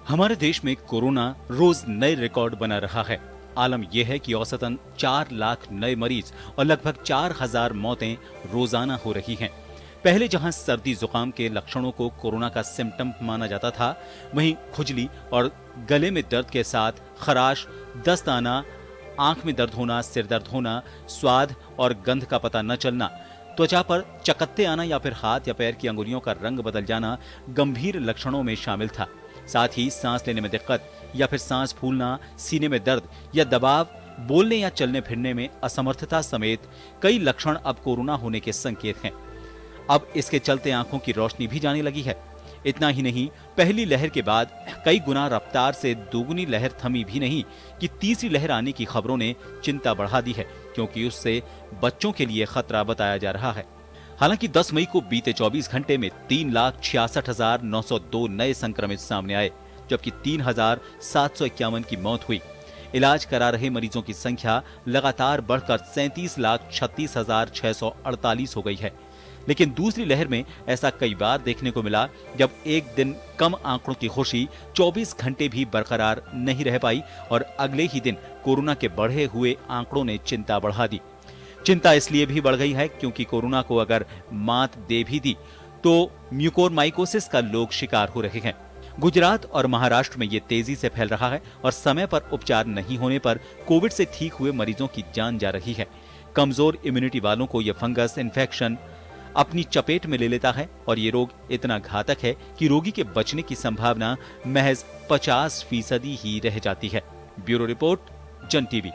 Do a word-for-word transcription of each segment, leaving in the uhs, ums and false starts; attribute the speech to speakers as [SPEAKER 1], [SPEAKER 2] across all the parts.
[SPEAKER 1] हमारे देश में कोरोना रोज नए रिकॉर्ड बना रहा है। आलम यह है कि औसतन चार लाख नए मरीज और लगभग चार हजार मौतें रोजाना हो रही हैं। पहले जहां सर्दी जुकाम के लक्षणों को कोरोना का सिम्टम माना जाता था, वहीं खुजली और गले में दर्द के साथ खराश, दस्त आना, आंख में दर्द होना, सिर दर्द होना, स्वाद और गंध का पता न चलना, त्वचा पर चकत्ते आना या फिर हाथ या पैर की अंगुलियों का रंग बदल जाना गंभीर लक्षणों में शामिल था। साथ ही सांस लेने में दिक्कत या फिर सांस फूलना, सीने में दर्द या दबाव, बोलने या चलने फिरने में असमर्थता समेत कई लक्षण अब कोरोना होने के संकेत हैं। अब इसके चलते आंखों की रोशनी भी जाने लगी है। इतना ही नहीं, पहली लहर के बाद कई गुना रफ्तार से दोगुनी लहर थमी भी नहीं कि तीसरी लहर आने की खबरों ने चिंता बढ़ा दी है, क्योंकि उससे बच्चों के लिए खतरा बताया जा रहा है। हालांकि दस मई को बीते चौबीस घंटे में तीन लाख छियासठ हजार नौ सौ दो नए संक्रमित सामने आए, जबकि तीन हजार सात सौ इक्यावन की मौत हुई। इलाज करा रहे मरीजों की संख्या लगातार बढ़कर सैंतीस लाख छत्तीस हजार छह सौ अड़तालीस हो गई है। लेकिन दूसरी लहर में ऐसा कई बार देखने को मिला जब एक दिन कम आंकड़ों की खुशी चौबीस घंटे भी बरकरार नहीं रह पाई और अगले ही दिन कोरोना के बढ़े हुए आंकड़ों ने चिंता बढ़ा दी। चिंता इसलिए भी बढ़ गई है क्योंकि कोरोना को अगर मात दे भी दी तो म्यूकोरमाइकोसिस का लोग शिकार हो रहे हैं। गुजरात और महाराष्ट्र में ये तेजी से फैल रहा है और समय पर उपचार नहीं होने पर कोविड से ठीक हुए मरीजों की जान जा रही है। कमजोर इम्यूनिटी वालों को यह फंगस इन्फेक्शन अपनी चपेट में ले लेता है और ये रोग इतना घातक है कि रोगी के बचने की संभावना महज पचास फीसदी ही रह जाती है। Bureau report, Jan TV.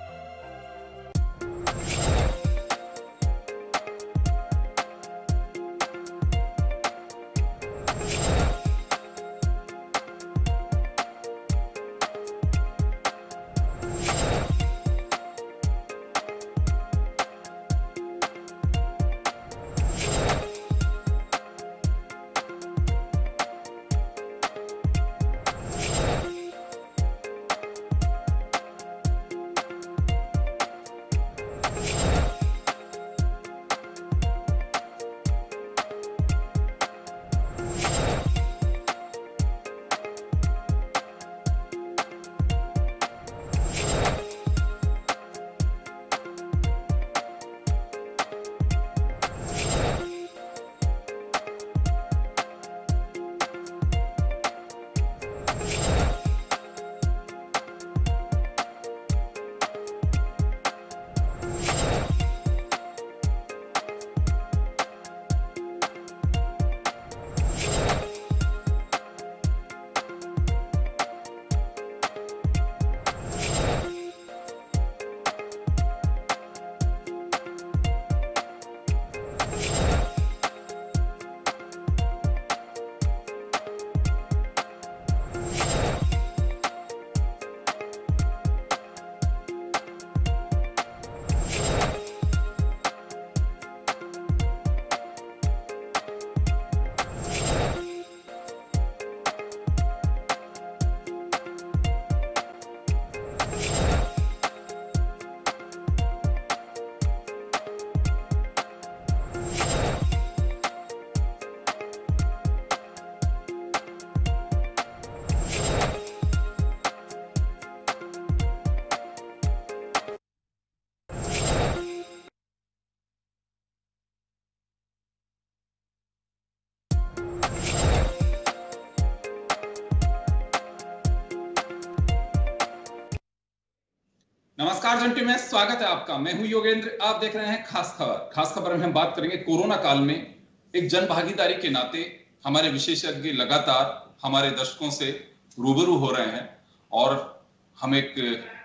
[SPEAKER 2] नमस्कार जन टीवी में स्वागत है आपका। मैं हूं योगेंद्र। आप देख रहे हैं खास खबर। खास खबर में हम बात करेंगे कोरोना काल में एक जन भागीदारी के नाते हमारे विशेषज्ञ लगातार हमारे दर्शकों से रूबरू हो रहे हैं और हम एक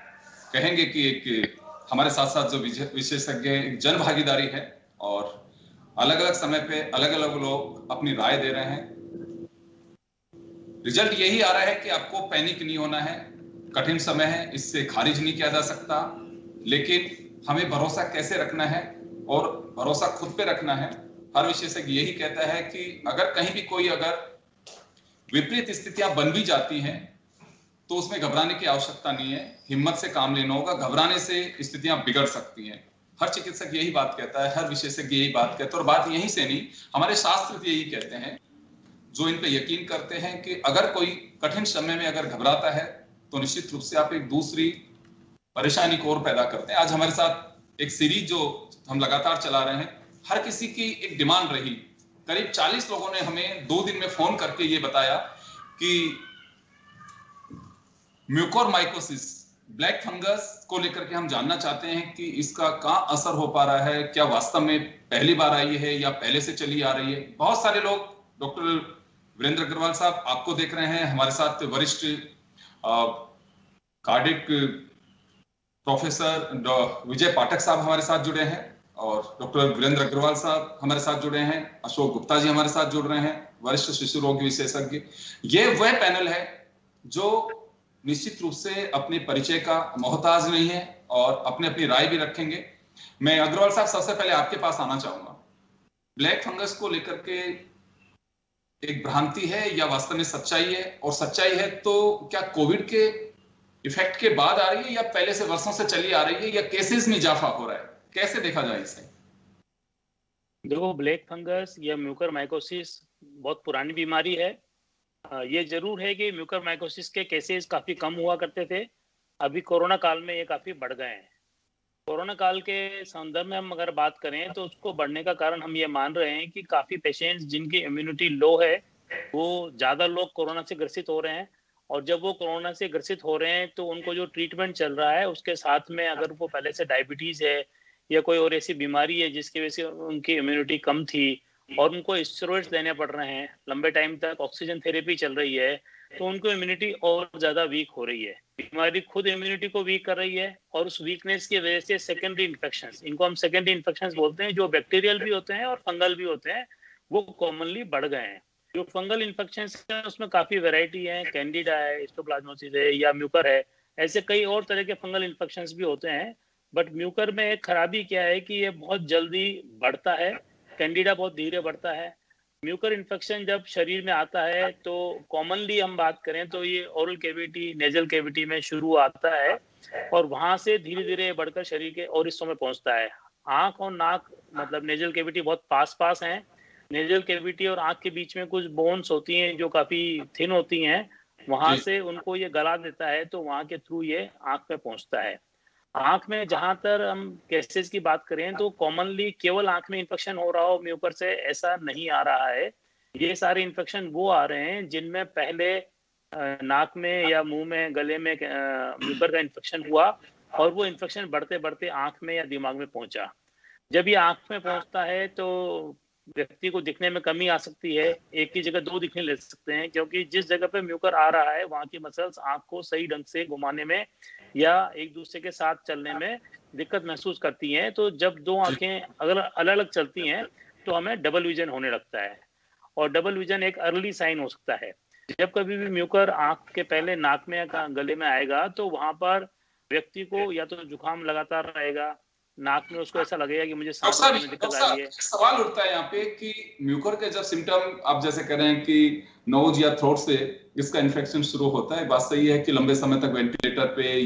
[SPEAKER 2] कहेंगे कि एक हमारे साथ साथ जो विशेषज्ञ एक जन भागीदारी है और अलग अलग समय पे अलग अलग लोग अपनी राय दे रहे हैं। रिजल्ट यही आ रहा है कि आपको पैनिक नहीं होना है। कठिन समय है, इससे खारिज नहीं किया जा सकता, लेकिन हमें भरोसा कैसे रखना है और भरोसा खुद पे रखना है। हर विशेषज्ञ यही कहता है कि अगर कहीं भी कोई अगर विपरीत स्थितियां बन भी जाती हैं तो उसमें घबराने की आवश्यकता नहीं है, हिम्मत से काम लेना होगा। घबराने से स्थितियां बिगड़ सकती हैं। हर चिकित्सक यही बात कहता है, हर विशेषज्ञ यही बात कहता है और बात यहीं से नहीं, हमारे शास्त्र यही कहते हैं। जो इन पे यकीन करते हैं कि अगर कोई कठिन समय में अगर घबराता है तो निश्चित रूप से आप एक दूसरी परेशानी को और पैदा करते हैं। आज हमारे साथ एक सीरीज जो हम लगातार चला रहे हैं, हर किसी की एक डिमांड रही, करीब चालीस लोगों ने हमें दो दिन में फोन करके ये बताया कि म्यूकोरमाइकोसिस, ब्लैक फंगस को लेकर के हम जानना चाहते हैं कि इसका कहाँ असर हो पा रहा है, क्या वास्तव में पहली बार आई है या पहले से चली आ रही है। बहुत सारे लोग, डॉक्टर वीरेंद्र अग्रवाल साहब आपको देख रहे हैं, हमारे साथ वरिष्ठ कार्डिक प्रोफेसर विजय पाठक साहब हमारे साथ जुड़े हैं, और डॉक्टर वीरेंद्र अग्रवाल साहब हमारे साथ जुड़े हैं, अशोक गुप्ता जी हमारे साथ जुड़ रहे हैं, वरिष्ठ शिशु रोग विशेषज्ञ। ये वह पैनल है जो निश्चित रूप से अपने परिचय का मोहताज नहीं है और अपने अपनी राय भी रखेंगे। मैं अग्रवाल साहब सबसे पहले आपके पास आना चाहूंगा। ब्लैक फंगस को लेकर के एक भ्रांति है या वास्तव में सच्चाई है, और सच्चाई है तो क्या कोविड के इफेक्ट के बाद आ रही है या पहले से वर्षों से चली आ रही है, या केसेस में इजाफा हो रहा है, कैसे देखा जाए इसे?
[SPEAKER 3] देखो, ब्लैक फंगस या म्यूकोरमाइकोसिस बहुत पुरानी बीमारी है। ये जरूर है कि म्यूकोरमाइकोसिस के केसेस काफी कम हुआ करते थे, अभी कोरोना काल में ये काफी बढ़ गए हैं। कोरोना काल के संदर्भ में हम अगर बात करें तो उसको बढ़ने का कारण हम ये मान रहे हैं कि काफी पेशेंट्स जिनकी इम्यूनिटी लो है, वो ज्यादा लोग कोरोना से ग्रसित हो रहे हैं, और जब वो कोरोना से ग्रसित हो रहे हैं तो उनको जो ट्रीटमेंट चल रहा है उसके साथ में अगर वो पहले से डायबिटीज है या कोई और ऐसी बीमारी है जिसकी वजह से उनकी इम्यूनिटी कम थी और उनको स्टेरॉइड्स लेने पड़ रहे हैं, लंबे टाइम तक ऑक्सीजन थेरेपी चल रही है, तो उनको इम्यूनिटी और ज्यादा वीक हो रही है। बीमारी खुद इम्यूनिटी को वीक कर रही है, और उस वीकनेस की वजह से सेकेंडरी इन्फेक्शंस, इनको हम सेकेंडरी इन्फेक्शंस बोलते हैं, जो बैक्टीरियल भी होते हैं और फंगल भी होते हैं, वो कॉमनली बढ़ गए हैं। जो फंगल इन्फेक्शंस है उसमें काफी वैरायटी है, कैंडिडा है, हिस्टोप्लाज्मोसिस है या म्यूकर है, ऐसे कई और तरह के फंगल इन्फेक्शंस भी होते हैं। बट म्यूकर में एक खराबी क्या है कि ये बहुत जल्दी बढ़ता है, कैंडिडा बहुत धीरे बढ़ता है। म्यूकर इन्फेक्शन जब शरीर में आता है तो कॉमनली हम बात करें तो ये ओरल कैविटी, नेजल कैविटी में शुरू आता है और वहां से धीरे धीरे बढ़कर शरीर के और हिस्सों में पहुंचता है। आंख और नाक, मतलब नेजल कैविटी बहुत पास पास हैं। नेजल कैविटी और आंख के बीच में कुछ बोन्स होती हैं जो काफी थिन होती हैं, वहां से उनको ये गला देता है, तो वहां के थ्रू ये आंख में पहुंचता है। आंख में जहां तक हम केसेस की बात करें तो कॉमनली केवल आंख में इन्फेक्शन हो रहा हो म्यूकर से, ऐसा नहीं आ रहा है। ये सारे इन्फेक्शन वो आ रहे हैं जिनमें पहले नाक में या मुंह में, गले में म्यूकर का इन्फेक्शन हुआ और वो इन्फेक्शन बढ़ते बढ़ते आंख में या दिमाग में पहुंचा। जब ये आंख में पहुंचता है तो व्यक्ति को दिखने में कमी आ सकती है, एक की जगह दो दिखने लग सकते हैं, क्योंकि जिस जगह पे म्यूकर आ रहा है वहां की मसल्स आंख को सही ढंग से घुमाने में या एक दूसरे के साथ चलने में दिक्कत महसूस करती हैं। तो जब दो आंखें अगर अलग अलग चलती हैं तो हमें डबल विजन होने लगता है, और डबल विजन एक अर्ली साइन हो सकता है। जब कभी भी म्यूकर आंख के पहले नाक में या गले में आएगा तो वहां पर व्यक्ति को या तो जुकाम लगातार रहेगा, नाक में उसको ऐसा लगेगा कि मुझे सांस लेने में दिक्कत आ रही है।
[SPEAKER 2] सवाल उठता है यहाँ पे कि म्यूकर के जब सिम्टम आप जैसे कह रहे हैं कि नोज या थ्रोट से इसका इन्फेक्शन शुरू होता है, बात सही है कि लंबे समय तक वेंटिलेटर पे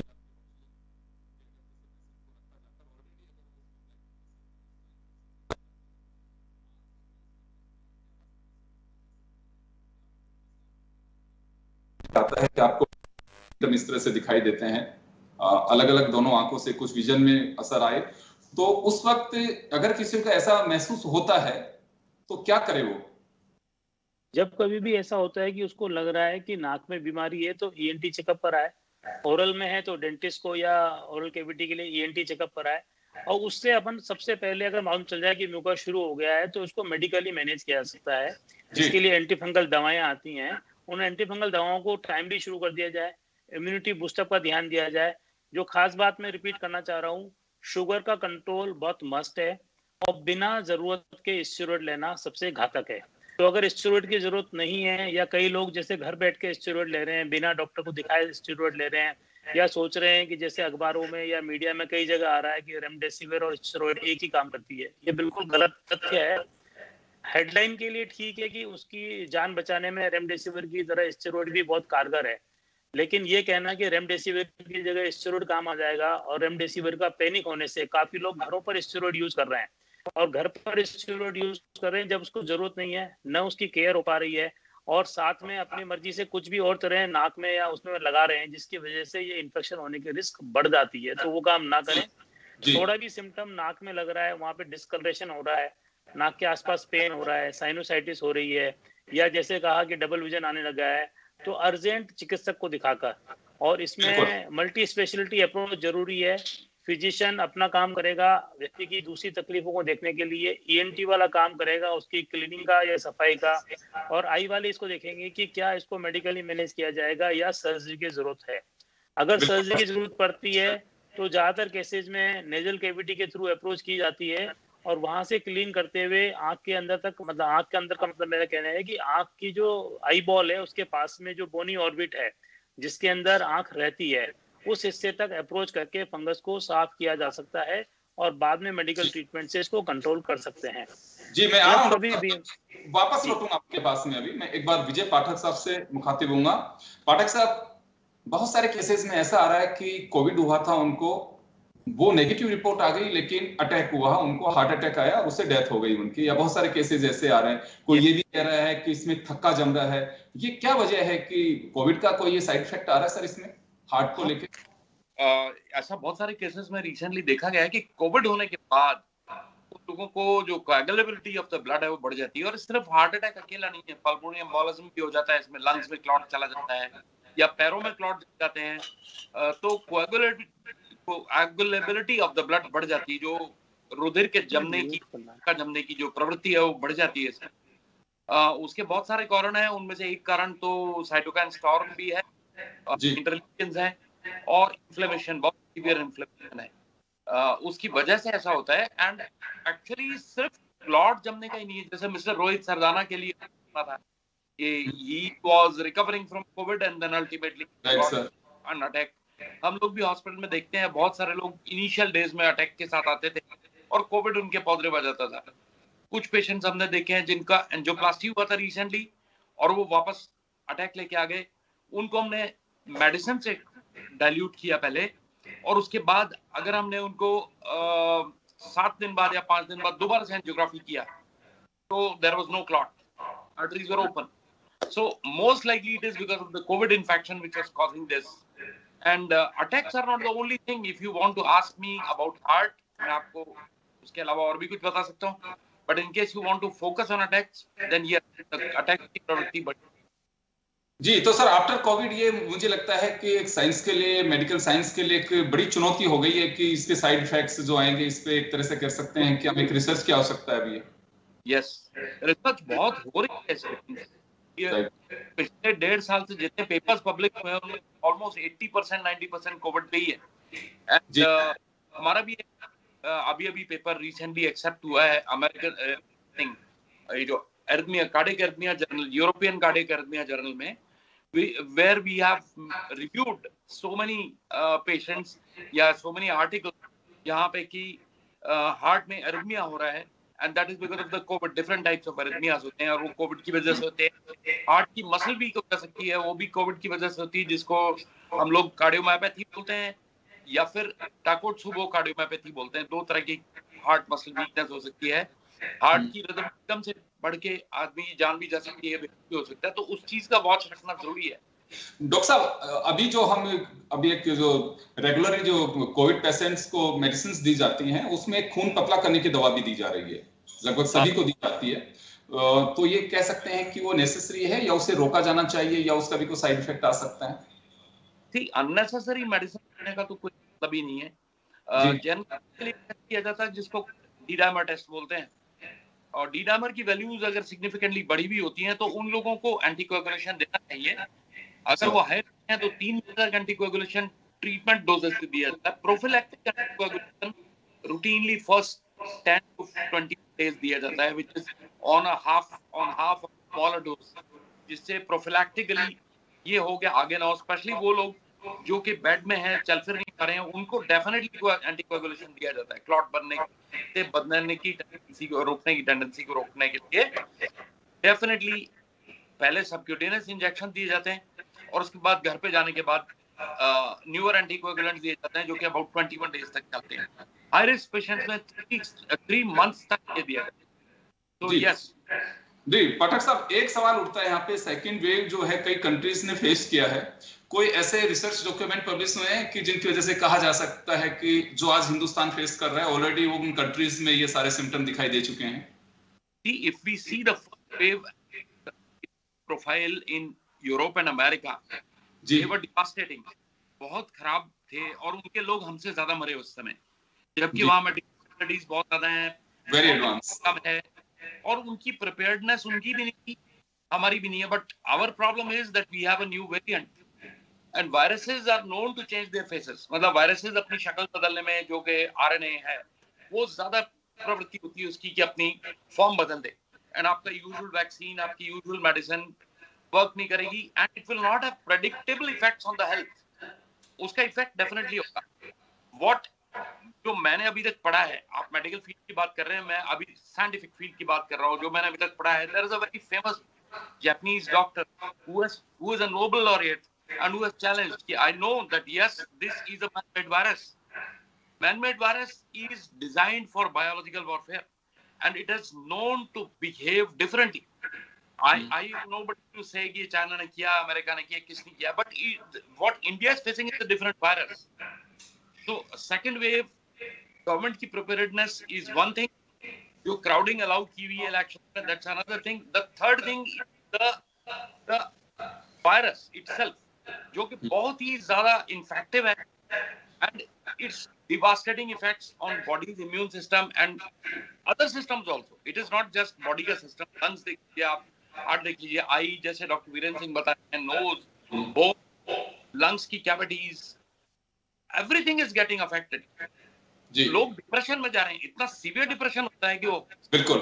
[SPEAKER 2] आता है कि आपको इस तरह से दिखाई देते हैं, अलग अलग दोनों आंखों से कुछ विजन में असर आए, तो उस वक्त अगर किसी को ऐसा महसूस होता है तो क्या करे वो?
[SPEAKER 3] जब कभी भी ऐसा होता है कि उसको लग रहा है कि नाक में बीमारी है तो ईएनटी चेकअप पर आए, ओरल में है तो डेंटिस्ट को या ओरल कैविटी के लिए ईएनटी चेकअप पर आए, और उससे अपन सबसे पहले अगर मालूम चल जाए कि म्यूकर शुरू हो गया है तो उसको मेडिकली मैनेज किया जा सकता है, जिसके लिए एंटी फंगल दवाएं आती हैं। उन एंटी फंगल दवाओं को टाइमली शुरू कर दिया जाए, इम्यूनिटी बूस्टअप का ध्यान दिया जाए। जो खास बात मैं रिपीट करना चाह रहा हूँ, शुगर का कंट्रोल बहुत मस्ट है, और बिना जरूरत के स्टेरॉइड लेना सबसे घातक है। तो अगर स्टेरॉइड की जरूरत नहीं है, या कई लोग जैसे घर बैठ के स्टेरॉइड ले रहे हैं, बिना डॉक्टर को दिखाए स्टेरॉइड ले रहे हैं, या सोच रहे हैं कि जैसे अखबारों में या मीडिया में कई जगह आ रहा है कि रेमडेसिविर और स्टेरॉइड एक ही काम करती है, ये बिल्कुल गलत तथ्य है। हेडलाइन के लिए ठीक है कि उसकी जान बचाने में रेमडेसिविर की तरह स्टेरॉइड भी बहुत कारगर है, लेकिन ये कहना कि रेमडेसिविर की जगह स्टेरॉइड काम आ जाएगा, और रेमडेसिविर का पैनिक होने से काफी लोग घरों पर स्टेरॉइड यूज कर रहे हैं, और घर पर स्टेरॉइड यूज कर रहे हैं जब उसको जरूरत नहीं है, न उसकी केयर हो पा रही है, और साथ में अपनी मर्जी से कुछ भी और तरह नाक में या उसमें लगा रहे हैं, जिसकी वजह से ये इन्फेक्शन होने की रिस्क बढ़ जाती है। तो वो काम ना करें। थोड़ा भी सिम्टम नाक में लग रहा है, वहां पे डिस्कलरेशन हो रहा है, नाक के आसपास पेन हो रहा है, साइनोसाइटिस हो रही है, या जैसे कहा कि डबल विजन आने लगा है, तो अर्जेंट चिकित्सक को दिखाकर, और इसमें मल्टी स्पेशलिटी अप्रोच जरूरी है। फिजिशियन अपना काम करेगा व्यक्ति की दूसरी तकलीफों को देखने के लिए, ईएनटी वाला काम करेगा उसकी क्लीनिंग का या सफाई का, और आई वाले इसको देखेंगे कि क्या इसको मेडिकली मैनेज किया जाएगा या सर्जरी की जरूरत है। अगर सर्जरी की जरूरत पड़ती है तो ज्यादातर केसेज में नेजल कैविटी के थ्रू अप्रोच की जाती है, और वहां से क्लीन करते हुए आंख के अंदर तक, मतलब आंख के अंदर का मतलब मेरा कहना है कि आंख की जो आई बॉल है उसके पास में जो बोनी ऑर्बिट है जिसके अंदर आंख रहती है, उस हिस्से तक अप्रोच करके फंगस को साफ किया जा सकता है, और बाद में मेडिकल ट्रीटमेंट से इसको कंट्रोल कर सकते हैं।
[SPEAKER 2] जी मैं आ रहा हूं, भी वापस लौटूंगा आपके पास में। अभी मैं एक बार विजय पाठक साहब से मुखातिब होऊंगा। पाठक साहब, बहुत सारे केसेस में ऐसा आ रहा है कि कोविड हुआ था उनको, वो नेगेटिव रिपोर्ट आ गई, लेकिन अटैक हुआ, उनको हार्ट अटैक आया, उससे डेथ हो गई उनकी, या बहुत सारे केसेस ऐसे आ रहे हैं। कोई ये भी कह रहा है कि इसमें थक्का जम रहा है। ये क्या वजह है कि कोविड का कोई ये साइड इफेक्ट आ रहा है सर इसमें हार्ट को लेके?
[SPEAKER 4] ऐसा बहुत सारे केसेस में रिसेंटली देखा गया है कि कोविड होने के बाद लोगों को जो कोएगुलेबिलिटी ऑफ द ब्लड है वो बढ़ जाती है। और सिर्फ हार्ट अटैक अकेला नहीं है, पल्मोनरी एम्बोलिज्म भी हो जाता है, इसमें लंग्स में क्लॉट चला जाता है या पैरों में क्लॉट जाते हैं। तो कोएगुलेबिलिटी ऑफ द ब्लड बढ़ जाती है, जो रुधिर के जमने की का जमने की जो प्रवृत्ति है वो बढ़ जाती है इसमें। उसके बहुत सारे कारण हैं, उनमें से एक कारण तो साइटोकाइन स्टॉर्म भी है, इंटरलीकेंस है, और इन्फ्लेमेशन, बहुत सीवियर इन्फ्लेमेशन है। Uh, उसकी वजह से ऐसा होता है। एंड एक्चुअली सिर्फ क्लॉट जमने का ही नहीं है, जैसे मिस्टर रोहित सरदाना के लिए था कि he was recovering from covid and then ultimately an attack. हम लोग भी हॉस्पिटल में देखते हैं बहुत सारे लोग इनिशियल डेज में अटैक के साथ आते थे और कोविड उनके पॉजिटिव आ जाता था। कुछ पेशेंट्स हमने देखे हैं जिनका एंजियोप्लास्टी हुआ था रिसेंटली और वो वापस अटैक लेके आ गए। उनको हमने मेडिसिन से डाइल्यूट किया पहले, और उसके बाद अगर हमने उनको सात दिन बाद या पांच दिन बाद दोबारा से एंजियोग्राफी किया तो there was no clot, arteries were open. So most likely it is because of the covid infection which was causing this. And attacks are not the only thing. If you want to ask me about heart, मैं आपको उसके अलावा और भी कुछ बता सकता हूं, but in case you want to focus on attacks then ये अटैक की प्रवृत्ति बढ़।
[SPEAKER 2] जी, तो सर आफ्टर कोविड ये मुझे लगता है कि एक साइंस के लिए, मेडिकल साइंस के लिए एक बड़ी चुनौती हो गई है कि इसके साइड इफेक्ट्स जो आएंगे इस पे एक तरह से कह सकते हैं कि अब एक रिसर्च की आवश्यकता है अभी। यस,
[SPEAKER 4] रिसर्च बहुत हो रही है। ये पिछले डेढ़ साल से जितने पेपर्स पब्लिश हुए हैं उनमें ऑलमोस्ट अस्सी परसेंट नब्बे परसेंट कोविड पे ही है। एंड uh, हमारा भी uh, अभी अभी पेपर रिसेंटली एक्सेप्ट हुआ है अमेरिकन थिंग, ये जो arrhythmia, cardiac arrhythmia journal, European cardiac arrhythmia journal में, We, where we have reviewed so many uh, patients या so many articles यहाँ पे कि हार्ट uh, में एरिथमिया हो रहा है, and that is because of the COVID. Different types of arrhythmias होते हैं और वो कोविड की वजह से होते हैं। हार्ट की मसल वीक हो सकती है, वो भी कोविड की वजह से होती है, जिसको हम लोग कार्डियोमायोपैथी बोलते हैं या फिर टाकोत्सुबो कार्डियोमायोपैथी बोलते हैं। दो तरह की हार्ट मसल वीकनेस हो सकती है। हार्ट की रिदम एकदम से बढ़ के आदमी की जान भी जा सकती है, भी हो सकता है, तो उस चीज का वॉच रखना जरूरी है।
[SPEAKER 2] डॉक्टर साहब, अभी जो हम अभी एक जो रेगुलरली जो कोविड पेशेंट्स को मेडिसिन दी जाती हैं उसमें खून पतला करने की दवा भी दी जा रही है, लगभग सभी को दी जाती है। तो ये कह सकते हैं कि वो नेसेसरी है या उसे रोका जाना चाहिए या उसका भी कोई साइड इफेक्ट आ सकता है?
[SPEAKER 4] ठीक, अननेसेसरी मेडिसिन लेने का तो कोई मतलब ही नहीं है। जनरली किया जाता है जिसको डी-डाइमर टेस्ट बोलते हैं, और डी-डाइमर की वैल्यूज अगर सिग्निफिकेंटली बढ़ी भी होती हैं तो उन लोगों को एंटीकोएगुलेशन देना चाहिए। अगर वो हाई हैं तो तीन महीने एंटीकोएगुलेशन ट्रीटमेंट डोजेस दिया जाता है। Prophylactic anticoagulation routinely first ten to twenty days दिया जाता है, which is on a half on half smaller dose, जिससे प्रोफिलैक्टिकली ये हो गया। आगे ना, स्पेशली वो लोग जो कि बेड में हैं, चल फिर नहीं पा रहे हैं, उनको डेफिनेटली एंटीकोएगुलेशन दिया जाता है क्लॉट बनने से बदलने की टेंडेंसी को रोकने की टेंडेंसी को रोकने के लिए। डेफिनेटली पहले सबक्यूटेनियस इंजेक्शन दिए जाते हैं और उसके बाद घर पे जाने के बाद न्यूअर एंटीकोएगुलेंट दिए जाते हैं जो कि अबाउट इक्कीस डेज तक चलते हैं। हाई रिस्क पेशेंट्स में थ्री मंथ्स तक ये दिया जाता है। तो यस,
[SPEAKER 2] जी पाठक साहब, एक सवाल उठता है यहाँ पे, सेकंड वेव जो है कई कंट्रीज ने फेस किया है, कोई ऐसे रिसर्च डॉक्यूमेंट पब्लिश हुए हैं कि जिनकी वजह से कहा जा सकता है कि जो आज हिंदुस्तान फेस कर रहा है ऑलरेडी वो उन कंट्रीज में ये सारे सिम्टम दिखाई दे चुके हैं?
[SPEAKER 4] If we see the first wave profile in Europe and America, they were devastating, बहुत खराब थे और उनके लोग हमसे ज्यादा मरे उस समय, जबकि वहां मेडिकल फैसिलिटीज बहुत ज्यादा हैं, वेरी एडवांस है, और उनकी प्रिपेयर्डनेस उनकी भी नहीं, हमारी भी नहीं है. But our problem is that we have a new variant and viruses are known to change their faces. मतलब वायरसेस अपनी शक्ल बदलने में, जो कि आरएनए है, वो ज्यादा प्रवृत्ति होती है उसकी कि अपनी फॉर्म बदल दे, एंड आपका यूजुअल वैक्सीन, आपकी यूजुअल मेडिसिन वर्क नहीं करेगी, and it will not have predictable effects on the health. उसका इफेक्ट डेफिनेटली होगा. व्हाट जो मैंने अभी तक पढ़ा है, आप मेडिकल फील्ड की बात कर रहे हैं, मैं अभी साइंटिफिक फील्ड की बात कर रहा हूँ. जो मैंने अभी तक पढ़ा है, there is a very famous Japanese doctor who has who is a Nobel laureate and who has challenged. I know that yes, this is a man-made virus. Man-made virus is designed for biological warfare, and it is known to behave differently. I I nobody to say कि China ने किया, America ने किया, किसने किया, but it, what India is facing is a different virus. So second wave, government की preparedness is one thing. जो crowding allowed की हुई election, that's another thing. The third thing is the the virus itself, जो कि बहुत ही ज़्यादा infective है, and its devastating effects on body's immune system and other systems also. It is not just body का system. lungs देखिए आप, heart देखिए, eye जैसे डॉक्टर वीरेंद्र सिंह बताए, nose, bone, lungs की cavities, everything is getting affected. जी. लोग depression में जा रहे हैं, इतना सीवियर डिप्रेशन होता है कि वो
[SPEAKER 2] बिल्कुल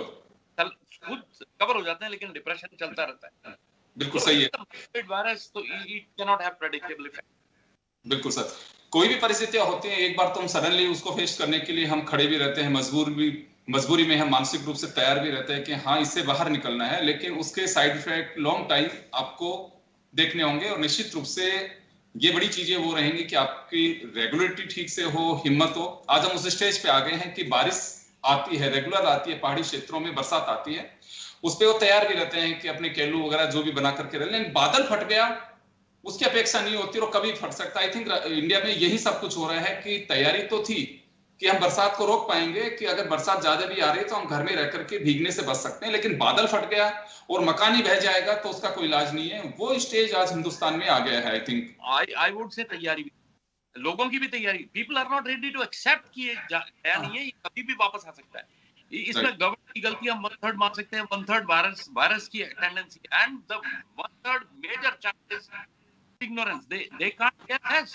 [SPEAKER 4] खुद कवर हो जाते हैं, लेकिन डिप्रेशन चलता रहता है.
[SPEAKER 2] बिल्कुल सही है.
[SPEAKER 4] वायरस तो it can not have predictable effect.
[SPEAKER 2] बिल्कुल सर, कोई भी परिस्थितियां होती हैं, एक बार तो हम सडनली उसको फेस करने के लिए हम खड़े भी रहते हैं, मजबूर भी मजबूरी में हम मानसिक रूप से तैयार भी रहते हैं कि हाँ इससे बाहर निकलना है, लेकिन उसके साइड इफेक्ट लॉन्ग टाइम आपको देखने होंगे. और निश्चित रूप से ये बड़ी चीजें वो रहेंगी कि आपकी रेगुलरिटी ठीक से हो, हिम्मत हो. आज हम उस स्टेज पे आ गए हैं कि बारिश आती है, रेगुलर आती है, पहाड़ी क्षेत्रों में बरसात आती है, उस पे वो तैयार भी रहते हैं कि अपने केलू वगैरह जो भी बना करके रह, लेकिन बादल फट गया उसकी अपेक्षा नहीं होती और कभी फट सकता. आई थिंक इंडिया में यही सब कुछ हो रहा है कि तैयारी तो थी कि हम बरसात को रोक पाएंगे, कि अगर बरसात ज्यादा भी आ रही है तो हम घर में रह करके भीगने से बच सकते हैं, लेकिन बादल फट गया और मकान ही बह जाएगा तो उसका कोई इलाज नहीं है. वो स्टेज आज हिंदुस्तान में आ गया है. I think
[SPEAKER 4] I I would say तैयारी, लोगों की भी तैयारी, people are not ready to accept कि ये नया नहीं है, ये कभी भी वापस आ सकता है. इसमें गवर्नमेंट की गलती हम वन थर्ड मान सकते हैं, वन थर्ड वायरस वायरस की tendency, and the one third major chances ignorance. They they can't care less.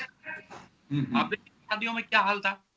[SPEAKER 4] आप देखिए शादियों में क्या हाल था,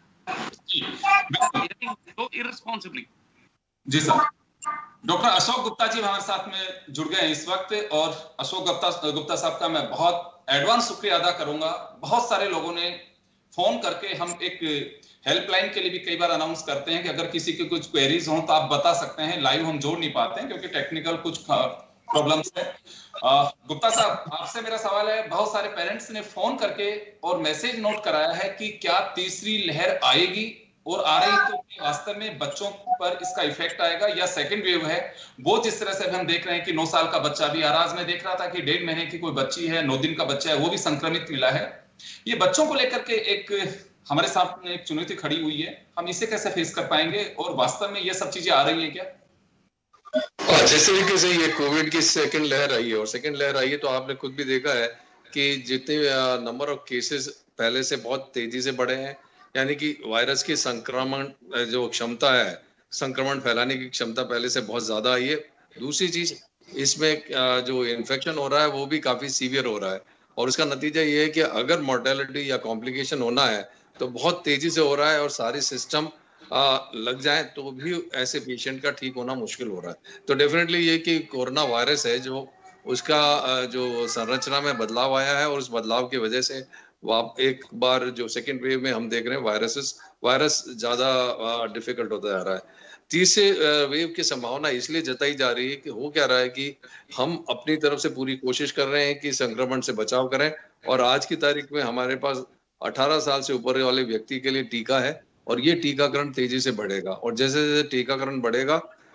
[SPEAKER 4] तो इररिस्पांसिबली.
[SPEAKER 2] जी सर. डॉक्टर अशोक गुप्ता जी हमारे साथ में जुड़ गए हैं इस वक्त, और अशोक गुप्ता गुप्ता साहब का मैं बहुत एडवांस शुक्रिया अदा करूंगा. बहुत सारे लोगों ने फोन करके, हम एक हेल्पलाइन के लिए भी कई बार अनाउंस करते हैं कि अगर किसी के कुछ क्वेरीज हो तो आप बता सकते हैं. लाइव हम जोड़ नहीं पाते हैं क्योंकि टेक्निकल कुछ प्रॉब्लम्स है. गुप्ता साहब, आपसे मेरा सवाल है, बहुत सारे पेरेंट्स ने फोन करके और मैसेज नोट कराया है कि क्या तीसरी लहर आएगी, और आ रही तो वास्तव में बच्चों पर इसका इफेक्ट आएगा, या सेकंड वेव है वो जिस तरह से हम देख रहे हैं कि नौ साल का बच्चा भी, आज मैं देख रहा था कि डेढ़ महीने की कोई बच्ची है, नौ दिन का बच्चा है, वो भी संक्रमित मिला है. ये बच्चों को लेकर के एक हमारे सामने एक चुनौती खड़ी हुई है, हम इसे कैसे फेस कर पाएंगे, और वास्तव में ये सब चीजें आ रही है क्या?
[SPEAKER 5] जिस तरीके से ये कोविड की सेकंड लहर आई है, और सेकंड लहर आई है तो आपने खुद भी देखा है कि जितने नंबर ऑफ केसेस पहले से बहुत तेजी से बढ़े हैं, यानी कि वायरस की संक्रमण जो क्षमता है, संक्रमण फैलाने की क्षमता पहले से बहुत ज्यादा आई है. दूसरी चीज, इसमें जो इन्फेक्शन हो रहा है वो भी काफी सीवियर हो रहा है, और उसका नतीजा ये है कि अगर मोर्टेलिटी या कॉम्प्लिकेशन होना है तो बहुत तेजी से हो रहा है, और सारे सिस्टम आ, लग जाए तो भी ऐसे पेशेंट का ठीक होना मुश्किल हो रहा है. तो डेफिनेटली ये कि कोरोना वायरस है जो उसका जो संरचना में बदलाव आया है, और उस बदलाव की वजह से आप एक बार जो सेकेंड वेव में हम देख रहे हैं वायरसेस वायरस ज्यादा डिफिकल्ट होता जा रहा है. तीसरे वेव की संभावना इसलिए जताई जा रही है कि हो क्या रहा है कि हम अपनी तरफ से पूरी कोशिश कर रहे हैं कि संक्रमण से बचाव करें, और आज की तारीख में हमारे पास अठारह साल से ऊपर वाले व्यक्ति के लिए टीका है, और ये टीकाकरण तेजी से बढ़ेगा, और जैसे जैसे टीकाकरण बढ़ेगा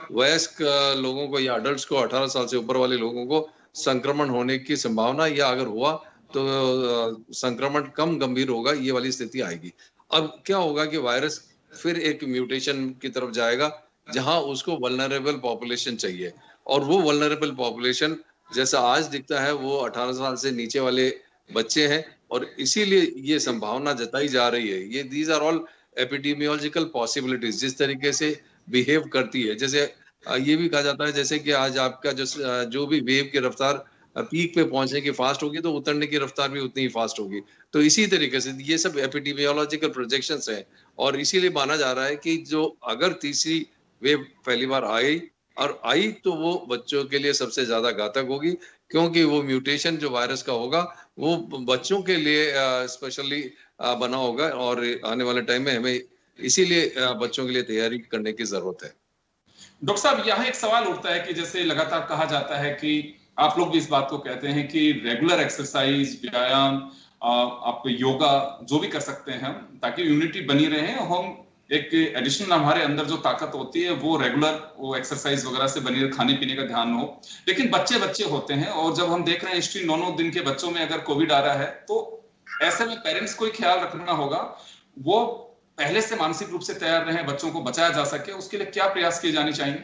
[SPEAKER 5] वयस्क लोगों को या अडल्ट्स को, अठारह साल से ऊपर वाले लोगों को संक्रमण होने की संभावना, या अगर हुआ तो संक्रमण कम गंभीर होगा, ये वाली स्थिति आएगी। अब क्या होगा कि वायरस फिर एक म्यूटेशन की तरफ जाएगा जहां उसको वल्नरेबल पॉपुलेशन चाहिए, और वो वल्नरेबल पॉपुलेशन जैसा आज दिखता है वो अठारह साल से नीचे वाले बच्चे हैं, और इसीलिए ये संभावना जताई जा रही है। ये these are all epidemiological possibilities, जिस तरीके से बिहेव करती है। जैसे ये भी कहा जाता है जैसे कि आज आपका जो जो भी वेव की रफ्तार पीक पे पहुंचने की फास्ट होगी तो उतरने की रफ्तार भी उतनी ही फास्ट होगी। तो इसी तरीके से ये सब एपिडेमियोलॉजिकल प्रोजेक्शंस हैं, और इसीलिए माना जा रहा है कि जो अगर तीसरी वेव पहली बार आई और आई तो वो बच्चों के लिए सबसे ज्यादा घातक होगी, क्योंकि वो म्यूटेशन जो वायरस का होगा वो बच्चों के लिए स्पेशली बना होगा, और आने वाले टाइम में हमें इसीलिए बच्चों के लिए तैयारी करने की जरूरत है।
[SPEAKER 2] डॉक्टर साहब, यहाँ एक सवाल उठता है कि जैसे लगातार कहा जाता है कि आप लोग भी इस बात को कहते हैं कि रेगुलर एक्सरसाइज, व्यायाम, आप योगा जो भी कर सकते हैं ताकि इम्यूनिटी बनी रहे, हम एक एडिशनल हमारे अंदर जो ताकत होती है वो रेगुलर वो एक्सरसाइज वगैरह से बनी रहे, खाने पीने का ध्यान हो। लेकिन बच्चे बच्चे होते हैं, और जब हम देख रहे हैं हिस्ट्री, नौ नौ दिन के बच्चों में अगर कोविड आ रहा है तो ऐसे में पेरेंट्स को ही ख्याल रखना होगा, वो पहले से मानसिक रूप से तैयार रहे, बच्चों को बचाया जा सके, उसके लिए क्या प्रयास किए जाने चाहिए?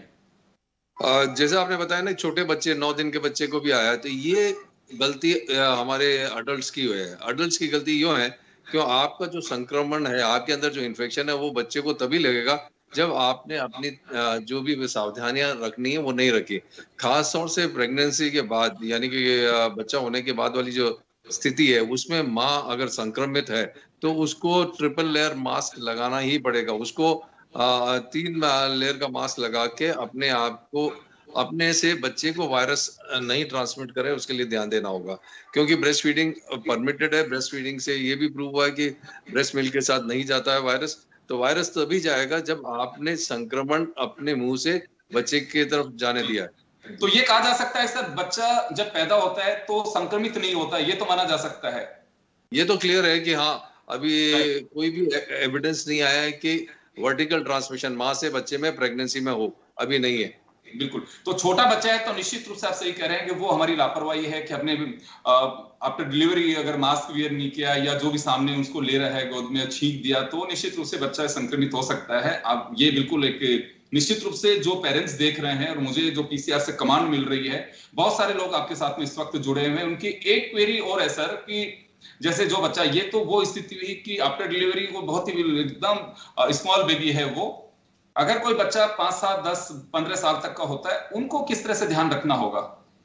[SPEAKER 5] जैसे आपने बताया ना, छोटे बच्चे, नौ दिन के बच्चे को भी आया, तो ये गलती हमारे अडल्ट्स की है। अडल्ट्स की गलती यूं है क्यों आपका जो संक्रमण है, आपके अंदर जो इन्फेक्शन है वो बच्चे को तभी लगेगा जब आपने अपनी जो भी सावधानियां रखनी है वो नहीं रखी। खास तौर से प्रेगनेंसी के बाद, यानी कि बच्चा होने के बाद वाली जो स्थिति है उसमें माँ अगर संक्रमित है तो उसको ट्रिपल लेयर मास्क लगाना ही पड़ेगा। उसको आ, तीन लेयर का मास्क लगा के अपने आप को, अपने से बच्चे को वायरस नहीं ट्रांसमिट करे, उसके लिए ध्यान देना होगा। क्योंकि ब्रेस्ट फीडिंग परमिटेड है, ब्रेस्ट फीडिंग से ये भी प्रूव हुआ है कि ब्रेस्ट मिल्क के साथ नहीं जाता है वायरस। तो वायरस तभी जाएगा जब आपने संक्रमण अपने मुंह से बच्चे की तरफ जाने दिया है।
[SPEAKER 2] तो ये कहा जा सकता है सर, बच्चा जब पैदा होता है तो संक्रमित नहीं होता, ये तो माना जा सकता है?
[SPEAKER 5] ये तो क्लियर है कि हाँ, अभी कोई भी एविडेंस नहीं आया है कि वर्टिकल ट्रांसमिशन माँ से बच्चे में प्रेगनेंसी में हो, अभी नहीं है।
[SPEAKER 2] बिल्कुल। तो छोटा बच्चा है तो निश्चित रूप से आप सही कह रहे हैं कि वो हमारी लापरवाही है कि अपने आफ्टर डिलीवरी अगर मास्क वियर नहीं किया या जो भी सामने उसको ले रहा है गोद में छींक दिया तो निश्चित रूप से बच्चा संक्रमित हो सकता है। आप ये बिल्कुल एक निश्चित रूप से जो पेरेंट्स देख रहे हैं, और मुझे जो पीसीआर से कमांड मिल रही है, बहुत सारे लोग आपके साथ में इस वक्त जुड़े हुए हैं, उनकी एक क्वेरी और है सर कि जैसे जो बच्चा, ये तो वो स्थिति हुई कि आफ्टर डिलीवरी वो बहुत ही एकदम स्मॉल बेबी है, वो अगर कोई बच्चा पांच सात दस पंद्रह साल तक का होता है, उनको किस तरह से ध्यान रखना होगा?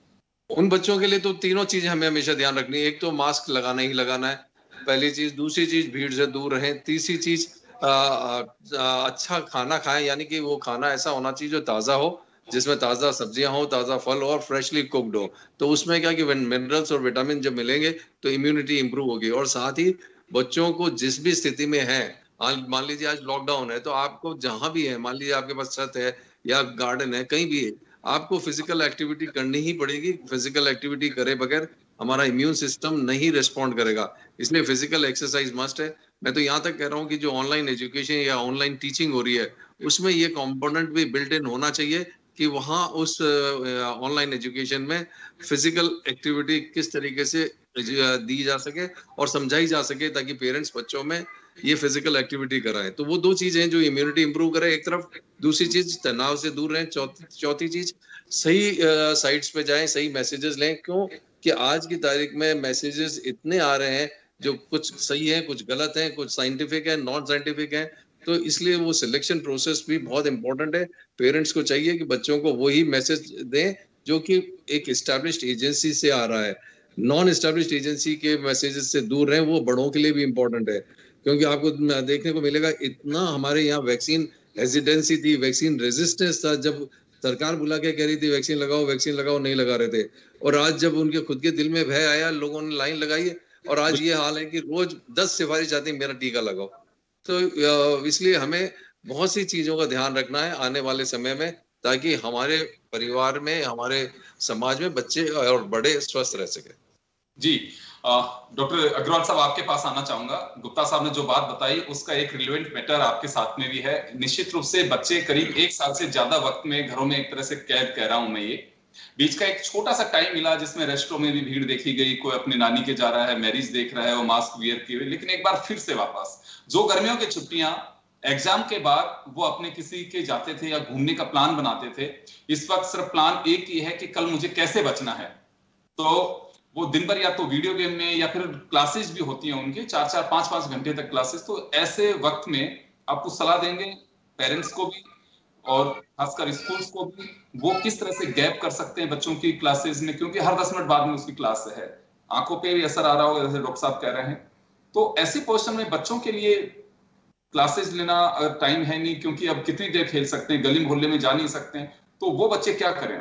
[SPEAKER 5] उन बच्चों के लिए तो तीनों चीजें हमें हमेशा ध्यान रखनी है। एक तो मास्क लगाना ही लगाना है, पहली चीज। दूसरी चीज, भीड़ से दूर रहें। तीसरी चीज, आ, आ, अच्छा खाना खाएं, यानी कि वो खाना ऐसा होना चाहिए जो ताजा हो, जिसमें ताजा सब्जियां हो, ताजा फल हो और फ्रेशली कुक्ड हो। तो उसमें क्या कि मिनरल्स और विटामिन जब मिलेंगे तो इम्यूनिटी इंप्रूव होगी। और साथ ही बच्चों को जिस भी स्थिति में है, मान लीजिए आज लॉकडाउन है तो आपको जहां भी है, मान लीजिए आपके पास छत है या गार्डन है, कहीं भी है, आपको फिजिकल एक्टिविटी करनी ही पड़ेगी। फिजिकल एक्टिविटी करे बगैर हमारा इम्यून सिस्टम नहीं रिस्पॉन्ड करेगा, इसलिए फिजिकल एक्सरसाइज मस्ट है। मैं तो यहाँ तक कह रहा हूँ कि जो ऑनलाइन एजुकेशन या ऑनलाइन टीचिंग हो रही है उसमें ये कंपोनेंट भी बिल्ट इन होना चाहिए कि वहाँ उस ऑनलाइन एजुकेशन में फिजिकल एक्टिविटी किस तरीके से दी जा सके और समझाई जा सके, ताकि पेरेंट्स बच्चों में ये फिजिकल एक्टिविटी कराएं। तो वो दो चीजें हैं जो इम्यूनिटी इंप्रूव करे एक तरफ, दूसरी चीज तनाव से दूर रहें, चौथी चौथी चीज सही साइट्स पे जाएं, सही मैसेजेस लें। क्यों कि आज की तारीख में मैसेजेस इतने आ रहे हैं जो कुछ सही है, कुछ गलत है, कुछ साइंटिफिक है, नॉन साइंटिफिक है। तो इसलिए वो सिलेक्शन प्रोसेस भी बहुत इंपॉर्टेंट है। पेरेंट्स को चाहिए कि बच्चों को वही मैसेज दें जो कि एक एस्टैब्लिश्ड एजेंसी से आ रहा है। नॉन एस्टैब्लिश्ड एजेंसी के मैसेजेस से दूर रहें, वो बड़ों के लिए भी इंपॉर्टेंट है। क्योंकि आपको देखने को मिलेगा इतना हमारे यहाँ वैक्सीन हेजिटेंसी थी, वैक्सीन रेजिस्टेंस था। जब सरकार बुला के कह रही थी वैक्सीन लगाओ वैक्सीन लगाओ, नहीं लगा रहे थे। और आज जब उनके खुद के दिल में भय आया, लोगों ने लाइन लगाई, और आज ये हाल है कि रोज दस सिफारिश आती है मेरा टीका लगाओ। तो इसलिए हमें बहुत सी चीजों का ध्यान रखना है आने वाले समय में, ताकि हमारे परिवार में, हमारे समाज में बच्चे और बड़े स्वस्थ रह सके।
[SPEAKER 2] जी, डॉक्टर अग्रवाल साहब, आपके पास आना चाहूंगा। गुप्ता साहब ने जो बात बताई उसका एक रिलेवेंट मैटर आपके साथ में भी है। निश्चित रूप से बच्चे करीब एक साल से ज्यादा वक्त में घरों में एक तरह से कैद कह रहा हूं मैं। ये बीच का एक छोटा सा टाइम मिला जिसमें रेस्टोरेंट में भी भीड़ देखी गई, कोई अपने नानी के जा रहा है, मैरिज देख रहा है, वो मास्क वियर किए हुए, लेकिन एक बार फिर से वापस जो गर्मियों की छुट्टियां एग्जाम के बाद वो अपने किसी के जाते थे या घूमने का प्लान बनाते थे, इस वक्त सिर्फ प्लान एक ही है कि कल मुझे कैसे बचना है। तो वो दिन भर या तो वीडियो गेम में या फिर क्लासेस भी होती हैं उनके, चार चार पांच पांच घंटे तक क्लासेस। तो ऐसे वक्त में आप कुछ सलाह देंगे पेरेंट्स को भी और खासकर स्कूल्स को भी, वो किस तरह से गैप कर सकते हैं बच्चों की क्लासेस में, क्योंकि हर दस मिनट बाद में उसकी क्लास है, आंखों पे भी असर आ रहा होगा जैसे डॉक्टर साहब कह रहे हैं। तो ऐसी पोजीशन में बच्चों के लिए क्लासेस लेना टाइम है नहीं, क्योंकि अब कितनी देर खेल सकते हैं, गली मोहल्ले में जा नहीं सकते हैं, तो वो बच्चे क्या करें?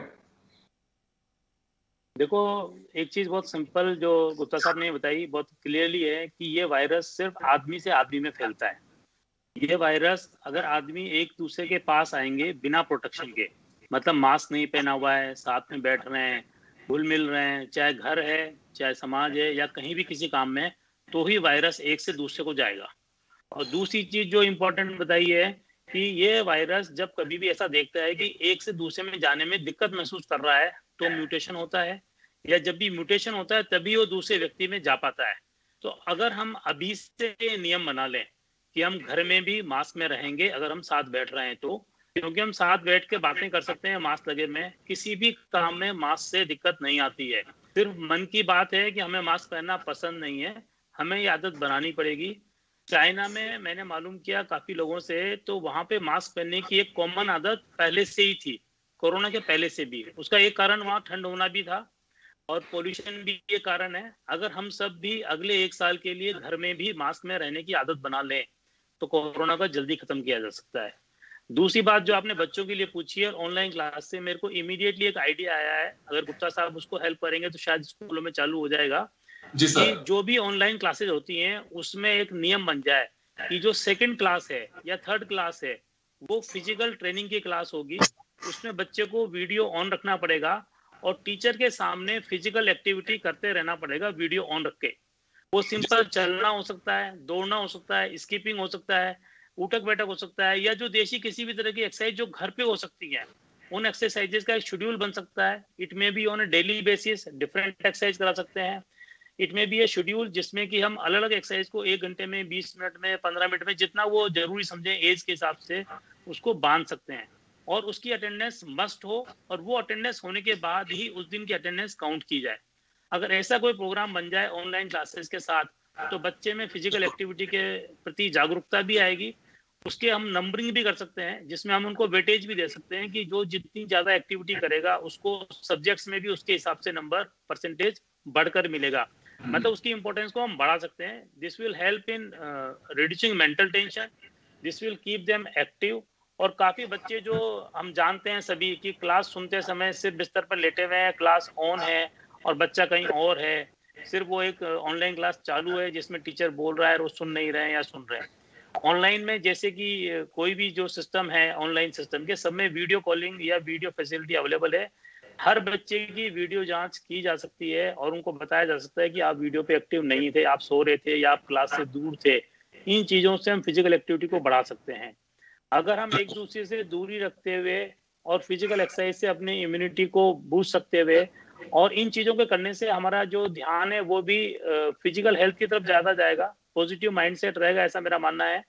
[SPEAKER 3] देखो, एक चीज बहुत सिंपल जो गुप्ता साहब ने बताई बहुत क्लियरली है कि ये वायरस सिर्फ आदमी से आदमी में फैलता है। ये वायरस अगर आदमी एक दूसरे के पास आएंगे बिना प्रोटेक्शन के, मतलब मास्क नहीं पहना हुआ है, साथ में बैठ रहे हैं, घुल मिल रहे हैं, चाहे घर है चाहे समाज है या कहीं भी किसी काम में, तो ही वायरस एक से दूसरे को जाएगा। और दूसरी चीज जो इम्पोर्टेंट बताई है कि ये वायरस जब कभी भी ऐसा देखता है कि एक से दूसरे में जाने में दिक्कत महसूस कर रहा है तो म्यूटेशन होता है, या जब भी म्यूटेशन होता है तभी वो दूसरे व्यक्ति में जा पाता है। तो अगर हम अभी से नियम बना लें कि हम घर में भी मास्क में रहेंगे अगर हम साथ बैठ रहे हैं तो, क्योंकि हम साथ बैठ के बातें कर सकते हैं मास्क लगे में, किसी भी काम में मास्क से दिक्कत नहीं आती है। सिर्फ मन की बात है कि हमें मास्क पहनना पसंद नहीं है, हमें ये आदत बनानी पड़ेगी। चाइना में मैंने मालूम किया काफी लोगों से, तो वहां पे मास्क पहनने की एक कॉमन आदत पहले से ही थी, कोरोना के पहले से भी। उसका एक कारण वहां ठंड होना भी था और पोल्यूशन भी ये कारण है। अगर हम सब भी अगले एक साल के लिए घर में भी मास्क में रहने की आदत बना लें तो कोरोना को जल्दी खत्म किया जा सकता है। दूसरी बात जो आपने बच्चों के लिए पूछी है ऑनलाइन क्लास से, मेरे को इमीडिएटली एक आइडिया आया है, अगर गुप्ता साहब उसको हेल्प करेंगे तो शायद स्कूलों में चालू हो जाएगा
[SPEAKER 2] जी सर।
[SPEAKER 3] कि जो भी ऑनलाइन क्लासेज होती हैं उसमें एक नियम बन जाए कि जो सेकंड क्लास है या थर्ड क्लास है वो फिजिकल ट्रेनिंग की क्लास होगी, उसमें बच्चे को वीडियो ऑन रखना पड़ेगा और टीचर के सामने फिजिकल एक्टिविटी करते रहना पड़ेगा वीडियो ऑन रख के। वो सिंपल चलना हो सकता है, दौड़ना हो सकता है, स्कीपिंग हो सकता है, उठक बैठक हो सकता है, या जो देशी किसी भी तरह की एक्सरसाइज जो घर पे हो सकती है उन एक्सरसाइजेस का एक शेड्यूल बन सकता है। It may be on a daily basis different exercise करा सकते हैं। इट में भी ये शेड्यूल जिसमें कि हम अलग अलग एक्सरसाइज को एक घंटे में, बीस मिनट में, पंद्रह मिनट में, जितना वो जरूरी समझे एज के हिसाब से उसको बांध सकते हैं और उसकी अटेंडेंस मस्ट हो और वो अटेंडेंस होने के बाद ही उस दिन की अटेंडेंस काउंट की जाए। अगर ऐसा कोई प्रोग्राम बन जाए ऑनलाइन क्लासेस के साथ तो बच्चे में फिजिकल एक्टिविटी के प्रति जागरूकता भी आएगी। उसके हम नंबरिंग भी कर सकते हैं जिसमें हम उनको वेटेज भी दे सकते हैं कि जो जितनी ज्यादा एक्टिविटी करेगा उसको सब्जेक्ट्स में भी उसके हिसाब से नंबर परसेंटेज बढ़कर मिलेगा। मतलब उसकी इंपॉर्टेंस को हम बढ़ा सकते हैं। This will help in reducing mental tension, this will keep them active. और काफी बच्चे जो हम जानते हैं सभी कि क्लास सुनते समय सिर्फ बिस्तर पर लेटे हुए हैं, क्लास ऑन है और बच्चा कहीं और है, सिर्फ वो एक ऑनलाइन क्लास चालू है जिसमें टीचर बोल रहा है और वो सुन नहीं रहे हैं या सुन रहे हैं। ऑनलाइन में जैसे कि कोई भी जो सिस्टम है ऑनलाइन सिस्टम के सब में वीडियो कॉलिंग या वीडियो फैसिलिटी अवेलेबल है। हर बच्चे की वीडियो जांच की जा सकती है और उनको बताया जा सकता है कि आप वीडियो पे एक्टिव नहीं थे, आप सो रहे थे या आप क्लास से दूर थे। इन चीजों से हम फिजिकल एक्टिविटी को बढ़ा सकते हैं। अगर हम एक दूसरे से दूरी रखते हुए और फिजिकल एक्सरसाइज से अपनी इम्यूनिटी को बूस्ट सकते हुए और इन चीजों के करने से हमारा जो ध्यान है वो भी फिजिकल हेल्थ की तरफ ज्यादा जाएगा, पॉजिटिव माइंडसेट रहेगा। ऐसा मेरा मानना है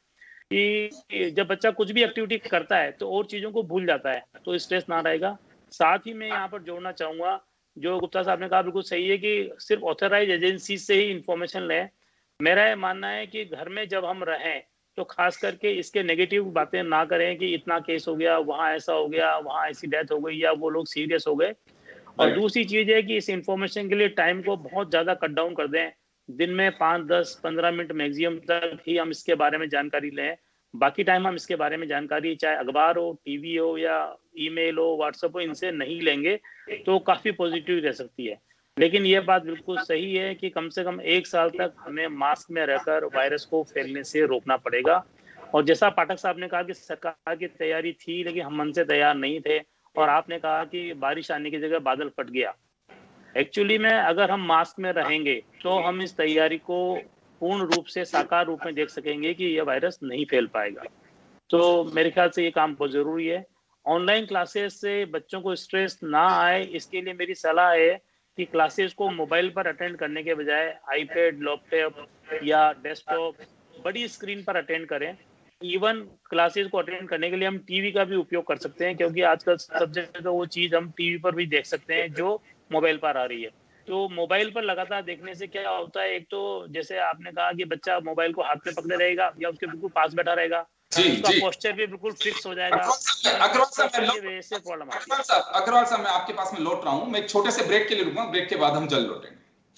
[SPEAKER 3] कि जब बच्चा कुछ भी एक्टिविटी करता है तो और चीजों को भूल जाता है, तो स्ट्रेस ना रहेगा। साथ ही मैं यहाँ पर जोड़ना चाहूंगा जो गुप्ता साहब ने कहा बिल्कुल सही है कि सिर्फ ऑथराइज एजेंसी से ही इंफॉर्मेशन लें। मेरा ये मानना है कि घर में जब हम रहें तो खास करके इसके नेगेटिव बातें ना करें कि इतना केस हो गया, वहाँ ऐसा हो गया, वहाँ ऐसी डेथ हो गई या वो लोग सीरियस हो गए। और दूसरी चीज है कि इस इंफॉर्मेशन के लिए टाइम को बहुत ज्यादा कट डाउन कर दें। दिन में पाँच दस पंद्रह मिनट मैक्सिमम तक ही हम इसके बारे में जानकारी लें। बाकी टाइम हम इसके बारे में जानकारी चाहे अखबार हो, टीवी हो या ईमेल हो, व्हाट्सएप हो, इनसे नहीं लेंगे तो काफी पॉजिटिव रह सकती है। लेकिन ये बात बिल्कुल सही है कि कम से कम एक साल तक हमें मास्क में रहकर वायरस को फैलने से रोकना पड़ेगा। और जैसा पाठक साहब ने कहा कि सरकार की तैयारी थी लेकिन हम मन से तैयार नहीं थे, और आपने कहा कि बारिश आने की जगह बादल फट गया, एक्चुअली में अगर हम मास्क में रहेंगे तो हम इस तैयारी को पूर्ण रूप से साकार रूप में देख सकेंगे कि यह वायरस नहीं फैल पाएगा। तो मेरे ख्याल से ये काम बहुत जरूरी है। ऑनलाइन क्लासेस से बच्चों को स्ट्रेस ना आए, इसके लिए मेरी सलाह है कि क्लासेस को मोबाइल पर अटेंड करने के बजाय आईपैड, लैपटॉप या डेस्कटॉप बड़ी स्क्रीन पर अटेंड करें। इवन क्लासेस को अटेंड करने के लिए हम टीवी का भी उपयोग कर सकते हैं, क्योंकि आजकल सब जगह वो चीज़ हम टीवी पर भी देख सकते हैं जो मोबाइल पर आ रही है। तो मोबाइल पर लगातार देखने से क्या होता है, एक तो जैसे आपने कहा कि बच्चा मोबाइल को हाथ में पकड़े रहेगा या उसके बिल्कुल पास बैठा रहेगा, उसका पोस्चर भी बिल्कुल फिक्स हो जाएगा।
[SPEAKER 2] अग्रवाल साहब अग्रवाल साहब मैं आपके पास में लौट रहा हूं। मैं एक छोटे से ब्रेक के लिए रुकूंगा, ब्रेक के बाद हम जल्द लौटेंगे।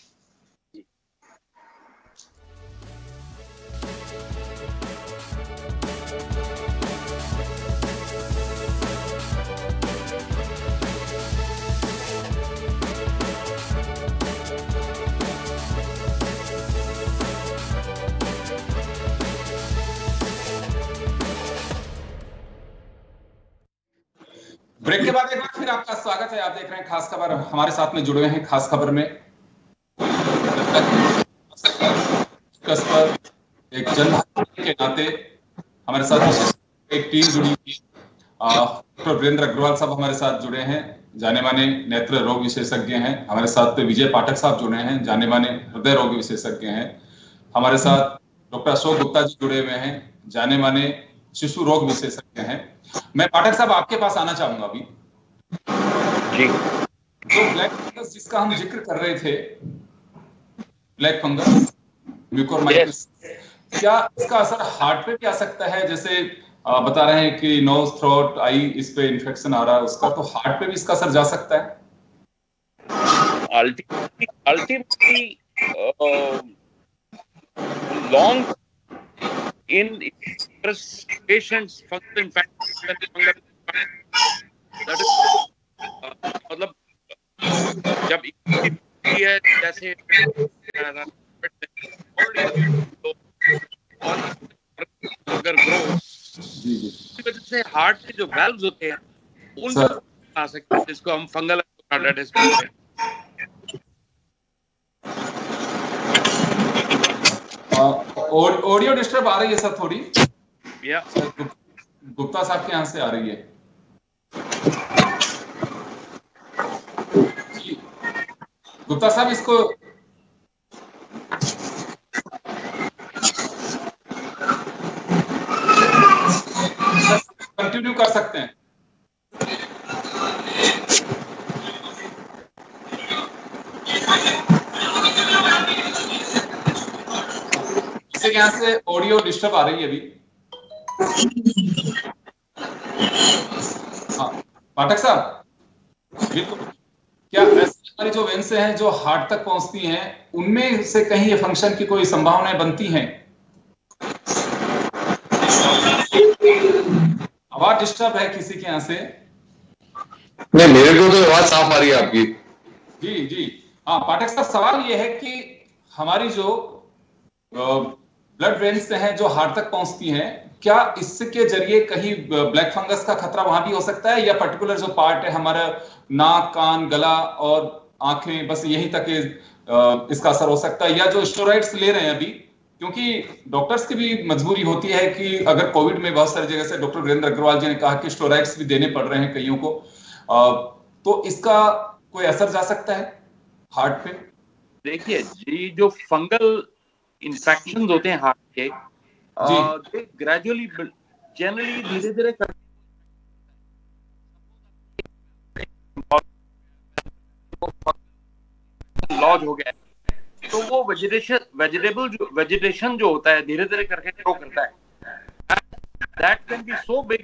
[SPEAKER 2] ब्रेक के बाद एक बार फिर आपका स्वागत है। आप देख रहे हैं खास खबर। हमारे साथ में जुड़े हैं खास खबर में एक जनभागीदारी के नाते हमारे साथ एक टीम जुड़ी हुई है। डॉक्टर वीरेंद्र अग्रवाल साहब हमारे साथ जुड़े हैं, जाने माने नेत्र रोग विशेषज्ञ हैं। हमारे साथ विजय पाठक साहब जुड़े हैं, जाने माने हृदय रोग विशेषज्ञ हैं। हमारे साथ डॉक्टर अशोक गुप्ता जी जुड़े हुए हैं, जाने माने शिशु रोग विशेषज्ञ हैं। मैं पाठक साहब आपके पास आना चाहूंगा अभी
[SPEAKER 4] जी।
[SPEAKER 2] जो ब्लैक फंगस जिसका हम जिक्र कर रहे थे, ब्लैक फंगस म्यूकोरमाइकोसिस, क्या इसका असर हार्ट पे भी आ सकता है? जैसे आ, बता रहे हैं कि नोज, थ्रोट, आई इस पे इन्फेक्शन आ रहा है उसका, तो हार्ट पे भी इसका असर जा सकता है?
[SPEAKER 4] Ultimately long in patients fungal infection that is मतलब जब है जैसे अगर ग्रो इस वजह से हार्ट के जो वेल्व्स होते हैं उन पर आ सकते हैं, जिसको हम फंगल एंडोकार्डाइटिस कहते हैं।
[SPEAKER 2] ऑडियो डिस्टर्ब आ रही है सर थोड़ी?
[SPEAKER 4] या
[SPEAKER 2] गुप्ता साहब के यहाँ से आ रही है। गुप्ता साहब इसको कंटिन्यू कर सकते हैं। यहाँ से ऑडियो डिस्टर्ब आ रही है अभी। हाँ पाठक साहब, बिल्कुल। क्या हमारी जो वेंस हैं जो हार्ट तक पहुंचती हैं, उनमें से कहीं ये फंक्शन की कोई संभावनाएं बनती हैं? आवाज डिस्टर्ब है किसी के यहाँ से?
[SPEAKER 5] नहीं, मेरे को तो आवाज साफ आ रही है आपकी।
[SPEAKER 2] जी जी हाँ पाठक साहब, सवाल ये है कि हमारी जो ब्लड वेन्स से हैं जो हार्ट तक पहुंचती हैं, क्या इसके जरिए कहीं ब्लैक फंगस का खतरा वहां भी हो सकता है, या पर्टिकुलर जो पार्ट है हमारा नाक, कान, गला और आंखें, बस यहीं तक इसका असर हो सकता है? या जो स्टेरॉइड्स ले रहे हैं अभी, क्योंकि डॉक्टर्स की भी मजबूरी होती है कि अगर कोविड में बहुत सारी जगह से डॉक्टर वीरेंद्र अग्रवाल जी ने कहा कि स्टेरॉइड्स भी देने पड़ रहे हैं कईयों को, तो इसका कोई असर जा सकता है हार्ट पे?
[SPEAKER 4] देखिए जी, जो फंगल इन्फेक्शन होते हैं हार्ट के, दे ग्रेजुअली जनरली धीरे धीरे कर लॉज हो गया, तो वो वेजिटेशन वेजिटेबल जो वेजिटेशन जो होता है धीरे धीरे करके ग्रो करता है। That can be so big,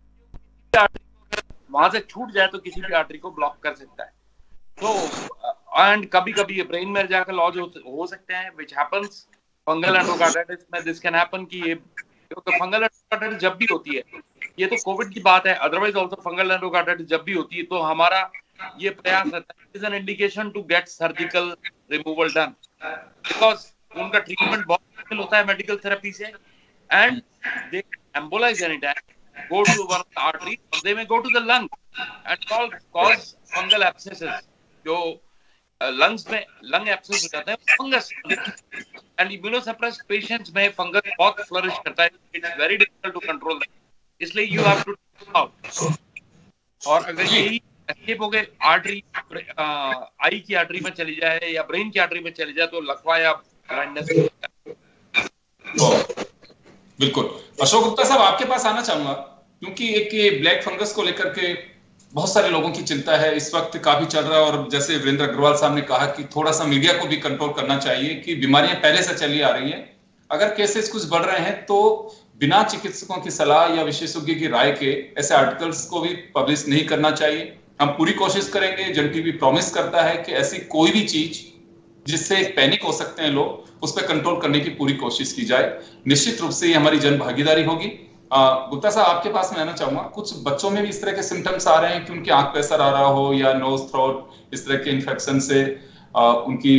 [SPEAKER 4] वहां से छूट जाए तो किसी भी आर्टरी को ब्लॉक कर सकता है। तो एंड कभी कभी ये ब्रेन में जाकर लॉज हो, हो सकते हैं, व्हिच हैपेंस फंगल एंडोकार्डाइटिस में। दिस कैन हैपन कि ये फंगल एंडोकार्डाइटिस जब भी होती है, ये तो कोविड की बात है, अदरवाइज आल्सो फंगल एंडोकार्डाइटिस जब भी होती है तो हमारा ये प्रयास रहता है, is an indication to get surgical removal done, because उनका ट्रीटमेंट बहुत मुश्किल होता है मेडिकल थेरेपी से, and they embolize any time, go to one of the arteries, or they may go to the lung and cause cause fungal abscesses, जो lungs में lung abscess हो जाता है, फंगस, एंड इम्यूनोसप्रेस्ड पेशेंट्स में fungus बहुत flourish करता है, it's very difficult to control that, इसलिए यू हैव टू आउट। और अगर यही एस्केप हो गए आर्टरी, आई की आर्टरी में चली जाए या ब्रेन की आर्टरी में चली जाए तो लकवा या ब्लाइंडनेस।
[SPEAKER 2] बिल्कुल। अशोक गुप्ता साहब, आपके पास आना चाहूंगा क्योंकि एक ये ब्लैक फंगस को लेकर के बहुत सारे लोगों की चिंता है, इस वक्त काफी चल रहा है, और जैसे वीरेंद्र अग्रवाल साहब ने कहा कि थोड़ा सा मीडिया को भी कंट्रोल करना चाहिए कि बीमारियां पहले से चली आ रही हैं, अगर केसेस कुछ बढ़ रहे हैं तो बिना चिकित्सकों की सलाह या विशेषज्ञ की राय के ऐसे आर्टिकल्स को भी पब्लिश नहीं करना चाहिए। हम पूरी कोशिश करेंगे, जन टीवी प्रॉमिस करता है कि ऐसी कोई भी चीज जिससे पैनिक हो सकते हैं लोग, उस पर कंट्रोल करने की पूरी कोशिश की जाए। निश्चित रूप से ये हमारी जन भागीदारी होगी। गुप्ता साहब, आपके पास मैं आना चाहूंगा, कुछ बच्चों में भी इस तरह के सिम्टम्स आ रहे हैं कि उनकी आंख पे असर आ रहा हो या नोज थ्रोट इस तरह के इन्फेक्शन से आ, उनकी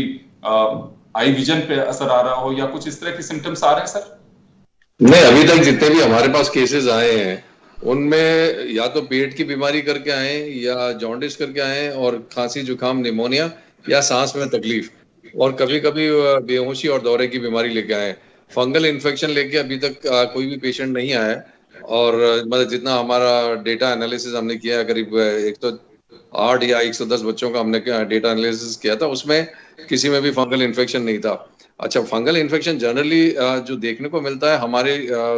[SPEAKER 2] आई विजन पे असर आ रहा हो या कुछ इस तरह के सिम्टम्स आ रहे हैं सर?
[SPEAKER 5] नहीं, अभी तक जितने भी हमारे पास केसेस आए हैं उनमें या तो पेट की बीमारी करके आए या जॉन्डिस करके आए और खांसी जुकाम निमोनिया या सांस में तकलीफ, और कभी कभी बेहोशी और दौरे की बीमारी लेके आए। फंगल इन्फेक्शन लेके अभी तक आ, कोई भी पेशेंट नहीं आया है, और मतलब जितना हमारा डेटा एनालिसिस हमने किया है, करीब एक सौ आठ या एक सौ दस बच्चों का हमने डेटा एनालिसिस किया था, उसमें किसी में भी फंगल इन्फेक्शन नहीं था। अच्छा, फंगल इन्फेक्शन जनरली जो देखने को मिलता है हमारे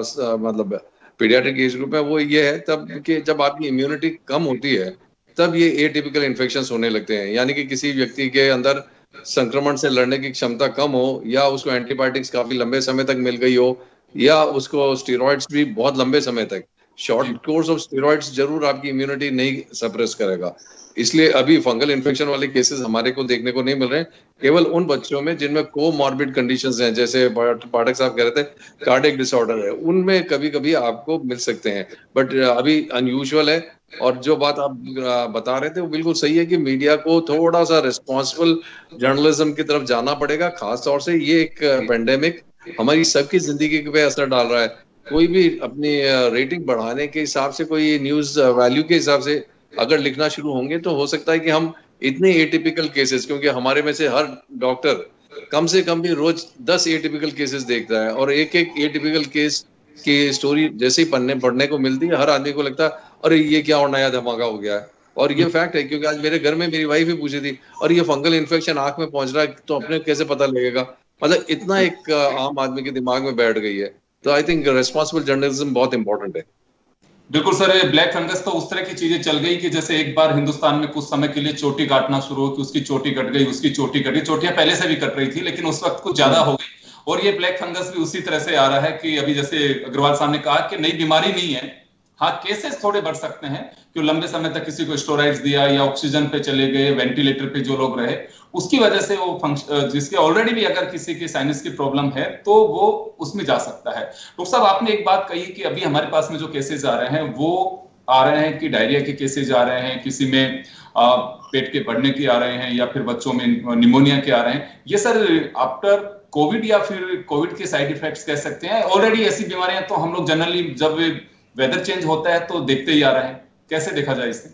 [SPEAKER 5] मतलब पीडियाट्रिक एज ग्रुप में, वो ये है तब कि जब आपकी इम्यूनिटी कम होती है तब ये एटिपिकल इन्फेक्शंस होने लगते हैं, यानी कि किसी व्यक्ति के अंदर संक्रमण से लड़ने की क्षमता कम हो, या उसको एंटीबायोटिक्स काफी लंबे समय तक मिल गई हो, या उसको स्टेरॉइड्स भी बहुत लंबे समय तक, शॉर्ट कोर्स ऑफ स्टेरॉइड्स जरूर आपकी इम्यूनिटी नहीं सप्रेस करेगा। इसलिए अभी फंगल इन्फेक्शन वाले केसेस हमारे को देखने को नहीं मिल रहे हैं, केवल उन बच्चों में जिनमें कोमॉर्बिड कंडीशंस हैं, जैसे पाठक साहब कह रहे थे कार्डियक डिसऑर्डर है, उनमें कभी कभी आपको मिल सकते हैं, बट अभी अनयूजुअल है। और जो बात आप बता रहे थे वो बिल्कुल सही है कि मीडिया को थोड़ा सा रिस्पॉन्सिबल जर्नलिज्म की तरफ जाना पड़ेगा। खास तौर से ये एक पेंडेमिक हमारी सबकी जिंदगी पे असर डाल रहा है। कोई भी अपनी रेटिंग बढ़ाने के हिसाब से, कोई न्यूज वैल्यू के हिसाब से अगर लिखना शुरू होंगे तो हो सकता है कि हम इतने एटिपिकल केसेस, क्योंकि हमारे में से हर डॉक्टर कम से कम भी रोज दस एटिपिकल केसेस देखता है, और एक एक एटिपिकल केस की स्टोरी जैसे ही पढ़ने पढ़ने को मिलती है हर आदमी को लगता है अरे ये क्या और नया धमाका हो गया है। और ये फैक्ट है, क्योंकि आज मेरे घर में मेरी वाइफ ही पूछी थी और ये फंगल इन्फेक्शन आंख में पहुंच रहा है तो अपने कैसे पता लगेगा, मतलब इतना एक आम आदमी के दिमाग में बैठ गई है। तो आई थिंक रेस्पॉन्सिबल जर्नलिज्म बहुत इंपॉर्टेंट है।
[SPEAKER 2] बिल्कुल सर, ब्लैक फंगस तो उस तरह की चीजें चल गई कि जैसे एक बार हिंदुस्तान में कुछ समय के लिए चोटी काटना शुरू हो कि उसकी चोटी कट गई, उसकी चोटी कट गई। चोटियां पहले से भी कट रही थी लेकिन उस वक्त कुछ ज्यादा हो गई, और ये ब्लैक फंगस भी उसी तरह से आ रहा है कि अभी जैसे अग्रवाल साहब ने कहा कि नई बीमारी नहीं है, हाँ केसेस थोड़े बढ़ सकते हैं कि लंबे समय तक किसी को स्टेरॉइड्स दिया या ऑक्सीजन पे चले गए, वेंटिलेटर पे जो लोग रहे, उसकी वजह से वो फंक्शन, जिसके ऑलरेडी भी अगर किसी की साइनस की प्रॉब्लम है तो वो उसमें जा सकता है। डॉक्टर साहब, आपने एक बात कही कि अभी हमारे पास में जो केसेस आ रहे हैं वो आ रहे हैं कि डायरिया के केसेस आ रहे हैं, किसी में आ, पेट के बढ़ने के आ रहे हैं, या फिर बच्चों में निमोनिया के आ रहे हैं। ये सर आफ्टर कोविड या फिर कोविड के साइड इफेक्ट्स कह सकते हैं? ऑलरेडी ऐसी बीमारियां तो हम लोग जनरली जब वेदर चेंज होता है तो देखते ही आ रहे हैं, कैसे देखा जाए इसे?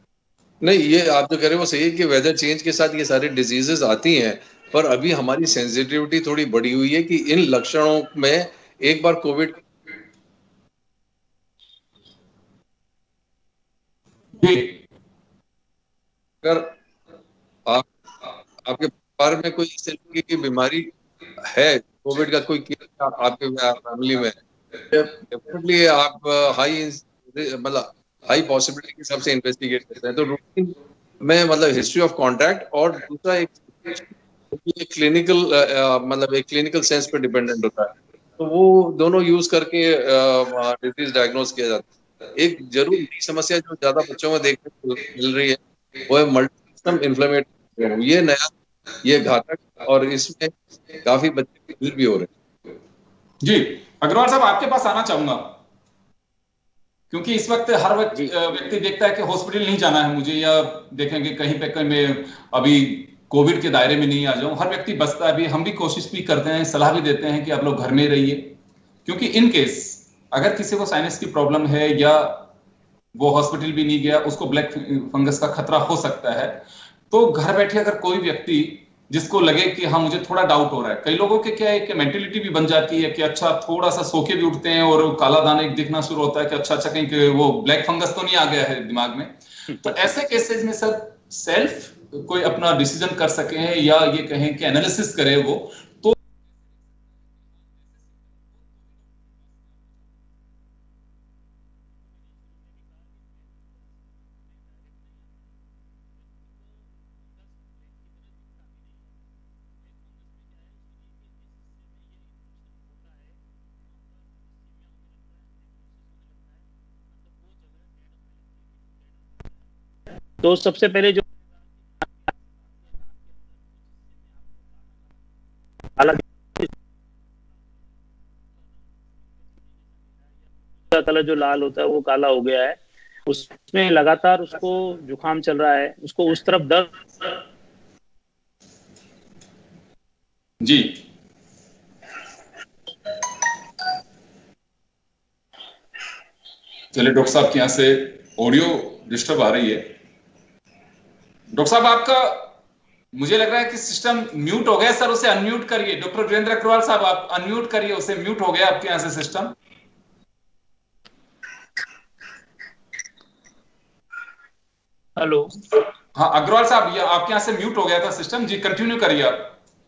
[SPEAKER 5] नहीं, ये आप जो कह रहे हो वो सही है कि वेदर चेंज के साथ ये सारी डिजीजेस आती हैं, पर अभी हमारी सेंसिटिविटी थोड़ी बढ़ी हुई है कि इन लक्षणों में एक बार कोविड अगर आप आपके परिवार में कोई इस तरीके की बीमारी है, कोविड का कोई केस आपके फैमिली में, डेफिनेटली आप हाई मतलब हाई पॉसिबिलिटी के हिसाब से इन्वेस्टिगेट करते हैं। तो रूटीन में मतलब हिस्ट्री ऑफ कॉन्टैक्ट, और दूसरा एक क्लिनिकल मतलब एक क्लिनिकल सेंस पे डिपेंडेंट होता है, तो वो दोनों यूज करके डिजीज डायग्नोज किया जाता है। एक जरूर नई समस्या जो ज्यादा बच्चों में देखने को मिल रही है वो है मल्टी सिस्टम इन्फ्लेमेटरी। ये नया, ये घातक, और इसमें काफी बच्चे मृत भी हो रहे हैं।
[SPEAKER 2] जी अग्रवाल साहब, आपके पास आना चाहूंगा क्योंकि इस वक्त हर व्यक्ति देखता है कि हॉस्पिटल नहीं जाना है मुझे, या देखेंगे कहीं पे कहीं मैं अभी कोविड के दायरे में नहीं आ जाऊं। हर व्यक्ति बचता है, अभी हम भी कोशिश भी करते हैं, सलाह भी देते हैं कि आप लोग घर में रहिए, क्योंकि इन केस अगर किसी को साइनस की प्रॉब्लम है या वो हॉस्पिटल भी नहीं गया, उसको ब्लैक फंगस का खतरा हो सकता है। तो घर बैठे अगर कोई व्यक्ति जिसको लगे कि हाँ मुझे थोड़ा डाउट हो रहा है, कई लोगों के क्या है कि मेंटेलिटी भी बन जाती है कि अच्छा थोड़ा सा सो के भी उठते हैं और काला दाना दिखना शुरू होता है कि अच्छा अच्छा कहीं वो ब्लैक फंगस तो नहीं आ गया है दिमाग में। तो ऐसे केसेस में सर सेल्फ कोई अपना डिसीजन कर सके हैं या ये कहें कि एनालिसिस करे वो, तो
[SPEAKER 3] तो सबसे पहले जो कलर जो लाल होता है वो काला हो गया है, उसमें लगातार उसको जुकाम चल रहा है, उसको उस तरफ दर्द।
[SPEAKER 2] जी चलिए, डॉक्टर साहब के यहाँ से ऑडियो डिस्टर्ब आ रही है। डॉक्टर साहब आपका मुझे लग रहा है कि सिस्टम म्यूट हो गया सर, उसे अनम्यूट करिए। डॉक्टर वीरेंद्र अग्रवाल साहब आप अनम्यूट करिए उसे, म्यूट हो गया आपके यहाँ से सिस्टम।
[SPEAKER 3] हेलो,
[SPEAKER 2] हाँ अग्रवाल साहब ये आपके यहाँ से म्यूट हो गया था सिस्टम जी, कंटिन्यू करिए आप।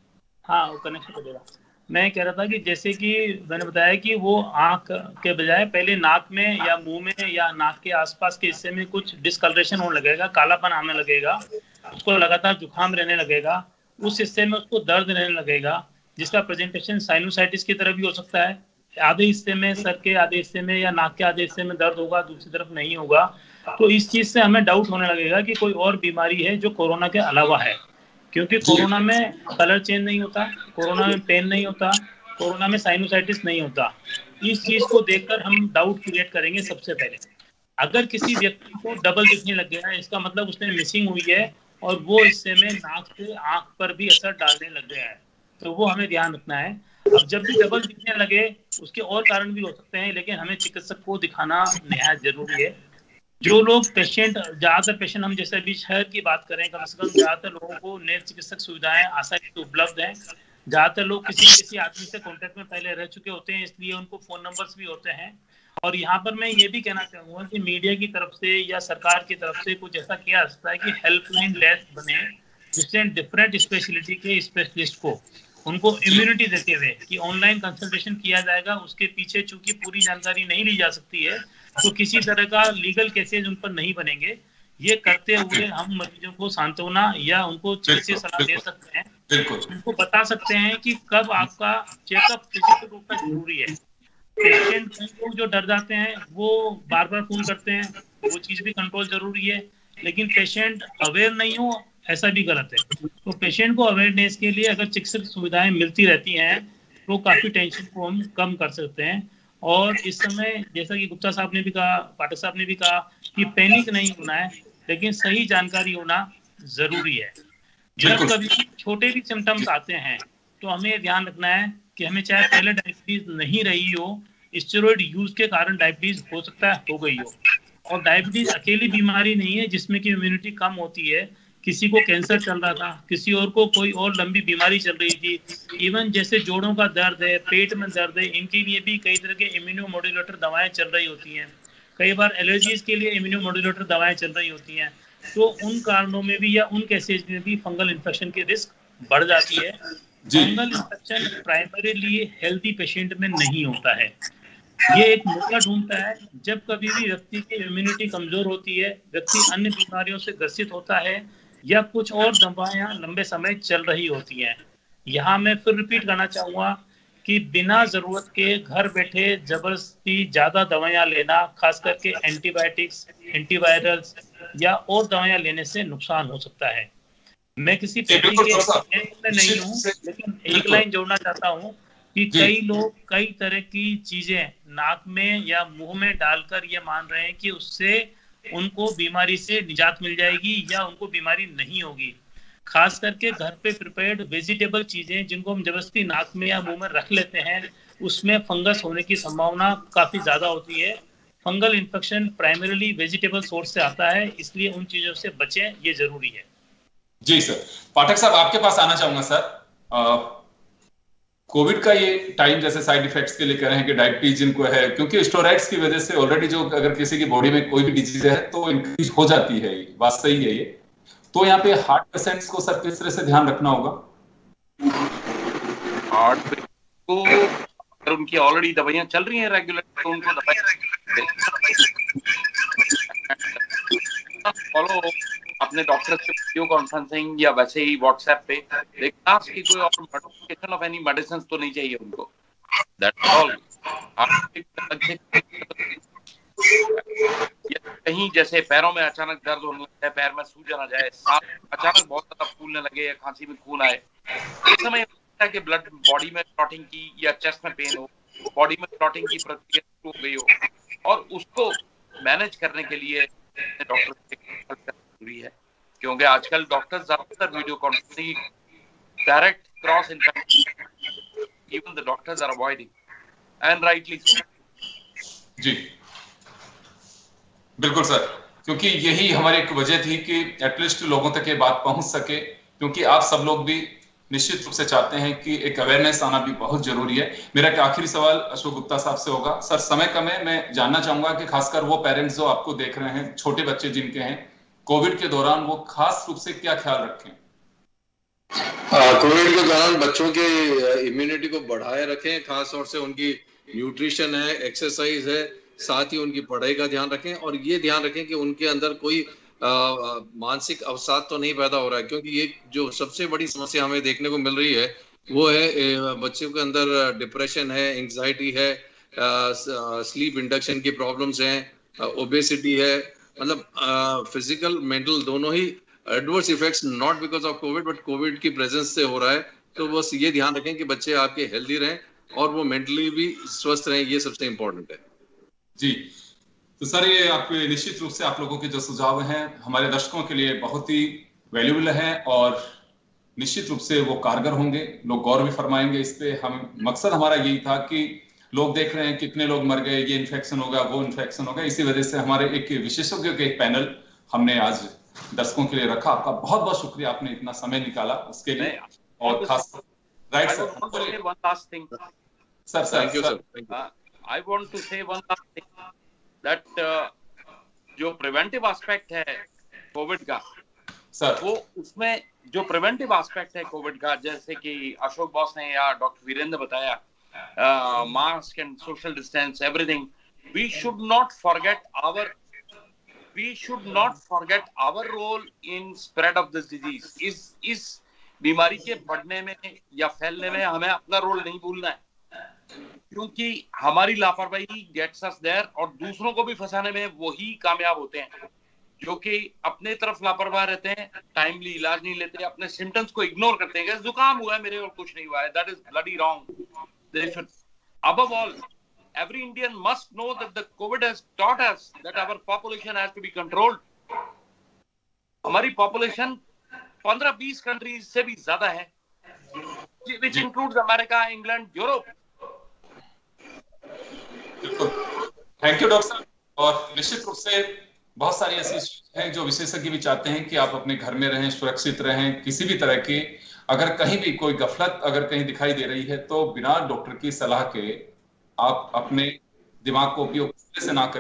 [SPEAKER 3] हाँ वो कनेक्शन हो गया। मैं कह रहा था कि जैसे कि मैंने बताया कि वो आंख के बजाय पहले नाक में या मुंह में या नाक के आसपास के हिस्से में कुछ डिस्कलरेशन होने लगेगा, कालापन आने लगेगा, उसको लगातार जुकाम रहने लगेगा, उस हिस्से में उसको दर्द रहने लगेगा, जिसका प्रेजेंटेशन साइनोसाइटिस की तरह भी हो सकता है। आधे हिस्से में, सर के आधे हिस्से में या नाक के आधे हिस्से में दर्द होगा, दूसरी तरफ नहीं होगा। तो इस चीज से हमें डाउट होने लगेगा कि कोई और बीमारी है जो कोरोना के अलावा है, क्योंकि कोरोना में कलर चेंज नहीं होता, कोरोना में पेन नहीं होता, कोरोना में साइनोसाइटिस नहीं होता। इस चीज को देखकर हम डाउट क्रिएट करेंगे। सबसे पहले अगर किसी व्यक्ति को डबल दिखने लग गया है, इसका मतलब उसमें मिसिंग हुई है और वो हिस्से में नाक से आंख पर भी असर डालने लग गया है, तो वो हमें ध्यान रखना है। अब जब भी डबल दिखने लगे, उसके और कारण भी हो सकते हैं, लेकिन हमें चिकित्सक को दिखाना निहायत जरूरी है। जो लोग पेशेंट, ज्यादातर पेशेंट, हम जैसे अभी शहर की बात करें, कम से कम ज्यादातर लोगों को नेत्र चिकित्सक सुविधाएं आसानी से उपलब्ध हैं। ज्यादातर लोग किसी किसी आदमी से कांटेक्ट में पहले रह चुके होते हैं, इसलिए उनको फोन नंबर्स भी होते हैं। और यहाँ पर मैं ये भी कहना चाहूंगा कि मीडिया की तरफ से या सरकार की तरफ से कुछ ऐसा किया जा सकता है कि हेल्पलाइन डेस्क बने, जिससे डिफरेंट स्पेशलिटी के स्पेशलिस्ट को उनको इम्यूनिटी देते हुए कि ऑनलाइन कंसल्टेशन किया जाएगा। उसके पीछे चूंकि पूरी जानकारी नहीं ली जा सकती है, तो किसी तरह का लीगल केसेज उन पर नहीं बनेंगे। ये करते हुए हम मरीजों को सांत्वना या उनको चिकित्सीय सलाह दे सकते हैं, उनको बता सकते हैं कि कब आपका चेकअप फिजिकल रूप में जरूरी है। पेशेंट लोग जो डर जाते हैं वो बार बार फोन करते हैं, वो चीज भी कंट्रोल जरूरी है, लेकिन पेशेंट अवेयर नहीं हो ऐसा भी गलत है। तो पेशेंट को अवेयरनेस के लिए अगर चिकित्सक सुविधाएं मिलती रहती हैं तो काफी टेंशन को हम कम कर सकते हैं। और इस समय जैसा कि गुप्ता साहब ने भी कहा, पाठक साहब ने भी कहा कि पैनिक नहीं होना है, लेकिन सही जानकारी होना जरूरी है। जब कभी छोटे भी सिम्टम्स आते हैं तो हमें ध्यान रखना है कि हमें चाहे पहले डायबिटीज नहीं रही हो, स्टेरॉइड यूज के कारण डायबिटीज हो सकता है हो गई हो। और डायबिटीज अकेली बीमारी नहीं है जिसमें कि इम्यूनिटी कम होती है। किसी को कैंसर चल रहा था, किसी और को कोई और लंबी बीमारी चल रही थी, इवन जैसे जोड़ों का दर्द है, पेट में दर्द है, इनके लिए भी कई तरह के इम्यूनोमोड्यूलेटर दवाएं चल रही होती हैं। कई बार एलर्जीज के लिए इम्यूनोमोड्यूलेटर दवाएं चल रही होती हैं। तो उन कारणों में भी या उन केसेज में भी फंगल इन्फेक्शन की रिस्क बढ़ जाती है। Fungal infection primarily healthy patient में नहीं होता है, ये एक मौका ढूंढता है जब कभी भी व्यक्ति की इम्यूनिटी कमजोर होती है, व्यक्ति अन्य बीमारियों से ग्रसित होता है या कुछ और दवाएं लंबे समय चल रही होती हैं। यहाँ मैं फिर रिपीट करना चाहूंगा कि बिना जरूरत के घर बैठे जबरदस्ती ज्यादा दवाइयाँ लेना, खास करके एंटीबायोटिक्स, एंटीवायरल्स या और दवाइयाँ लेने से नुकसान हो सकता है। मैं किसी व्यक्ति के नहीं हूँ, लेकिन एक लाइन जोड़ना चाहता हूँ कि कई लोग कई तरह की चीजें नाक में या मुंह में डालकर ये मान रहे हैं कि उससे उनको बीमारी से निजात मिल जाएगी या उनको बीमारी नहीं होगी। खास करके घर पे प्रिपेयर्ड वेजिटेबल चीजें जिनको हम जबरदस्ती नाक में या मुंह में रख लेते हैं, उसमें फंगस होने की संभावना काफी ज्यादा होती है। Fungal infection primarily vegetable source से आता है, इसलिए उन चीजों से बचें, ये जरूरी है।
[SPEAKER 2] जी सर, पाठक साहब आपके पास आना चाहूंगा सर। कोविड का ये टाइम जैसे साइड इफेक्ट्स के लिए कह रहे हैं कि डायबिटीज जिनको है, क्योंकि स्टेरॉइड्स की वजह से ऑलरेडी जो अगर किसी की बॉडी में कोई भी डिजीज है तो इंक्रीज हो जाती है, बात सही है ये। तो यहाँ पे हार्ट पेशेंट्स को सर किस तरह से ध्यान रखना होगा?
[SPEAKER 4] हार्ट को अगर उनकी ऑलरेडी दवाइयां चल रही हैं रेगुलर, तो उनको दवाइयां फॉलो अपने डॉक्टर से वीडियो कॉन्फ्रेंसिंग या वैसे ही व्हाट्सएप पे देखना कि कोई और मॉडिफिकेशन ऑफ एनी मेडिसिन तो नहीं चाहिए उनको, दैट्स ऑल। कहीं जैसे पैरों में अचानक दर्द होने लगता है, पैर में सूजन आ जाए, सांस अचानक बहुत ज्यादा फूलने लगे या खांसी में खून आए, इस समय लगता है कि ब्लड बॉडी में क्लॉटिंग की या चेस्ट में पेन हो, बॉडी में क्लॉटिंग की प्रक्रिया शुरू हो गई हो, और उसको मैनेज करने के लिए डॉक्टर जरूरी है, क्योंकि आजकल डॉक्टर ज्यादातर video conferencing direct cross infection even the doctors are avoiding and rightly.
[SPEAKER 2] जी बिल्कुल सर, क्योंकि यही हमारी एक वजह थी कि एटलीस्ट लोगों तक ये बात पहुंच सके, क्योंकि आप सब लोग भी निश्चित रूप से चाहते हैं कि एक अवेयरनेस आना भी बहुत जरूरी है। मेरा एक आखिरी सवाल अशोक गुप्ता साहब से होगा। सर समय कम है, मैं जानना चाहूंगा कि खासकर वो पेरेंट्स जो आपको देख रहे हैं, छोटे बच्चे जिनके हैं, कोविड के दौरान वो खास रूप से क्या ख्याल रखें?
[SPEAKER 5] कोविड के दौरान बच्चों के इम्यूनिटी को बढ़ाए रखें, खास तौर से उनकी न्यूट्रिशन है, एक्सरसाइज है, साथ ही उनकी पढ़ाई का ध्यान रखें, और ये ध्यान रखें कि उनके अंदर कोई आ, मानसिक अवसाद तो नहीं पैदा हो रहा है, क्योंकि ये जो सबसे बड़ी समस्या हमें देखने को मिल रही है वो है बच्चों के अंदर डिप्रेशन है, एंग्जाइटी है, स्लीप इंडक्शन की प्रॉब्लम्स हैं, ओबेसिटी है, मतलब फिजिकल मेंटल दोनों ही adverse effects not because of Covid but Covid की प्रेजेंस से हो रहा है। तो बस ये ध्यान रखें कि बच्चे आपके हेल्दी रहें और वो मेंटली भी स्वस्थ रहें, ये सबसे इम्पोर्टेंट है।
[SPEAKER 2] जी तो सर, ये आपके निश्चित रूप से आप लोगों के जो सुझाव हैं हमारे दर्शकों के लिए बहुत ही वैल्यूबल हैं और निश्चित रूप से वो कारगर होंगे, लोग गौर भी फरमाएंगे इस पे। हम मकसद हमारा यही था कि लोग देख रहे हैं कितने लोग मर गए, ये इन्फेक्शन होगा, वो इन्फेक्शन होगा, इसी वजह से हमारे एक विशेषज्ञों के एक पैनल हमने आज दर्शकों के लिए रखा। आपका बहुत बहुत शुक्रिया, आपने इतना समय निकाला उसके लिए। और खास right sir,
[SPEAKER 4] one last thing.
[SPEAKER 2] Sir sir
[SPEAKER 5] thank you sir.
[SPEAKER 4] I want to say one last thing that uh, जो प्रिवेंटिव एस्पेक्ट है कोविड का
[SPEAKER 2] सर,
[SPEAKER 4] वो उसमें जो प्रिवेंटिव एस्पेक्ट है कोविड का, जैसे कि अशोक बॉस ने या डॉक्टर वीरेंद्र बताया, mask and social distance, everything, we should not forget our we should not forget our role in spread of this disease. इस इस बीमारी के बढ़ने में या फैलने में हमें अपना रोल नहीं भूलना है, क्योंकि हमारी लापरवाही गेट्स अस देयर, और दूसरों को भी फंसाने में वही कामयाब होते हैं जो कि अपने तरफ लापरवाह रहते हैं, टाइमली इलाज नहीं लेते, अपने सिम्टम्स को इग्नोर करते हैं। जुकाम हुआ है मेरे और कुछ नहीं हुआ है, that is bloody wrong. They should above all, every Indian must know that the COVID has taught us that our population has to be controlled. हमारी पॉपुलेशन पंद्रह बीस कंट्रीज से भी ज्यादा है, which includes America, England, Europe.
[SPEAKER 2] Thank you doctor साहब। और निश्चित रूप से बहुत सारी ऐसी चीजें हैं जो विशेषज्ञ भी चाहते हैं कि आप अपने घर में रहें, सुरक्षित रहें। किसी भी तरह की अगर कहीं भी कोई गफलत अगर कहीं दिखाई दे रही है तो बिना डॉक्टर की सलाह के आप अपने दिमाग को उपयोग से ना करें।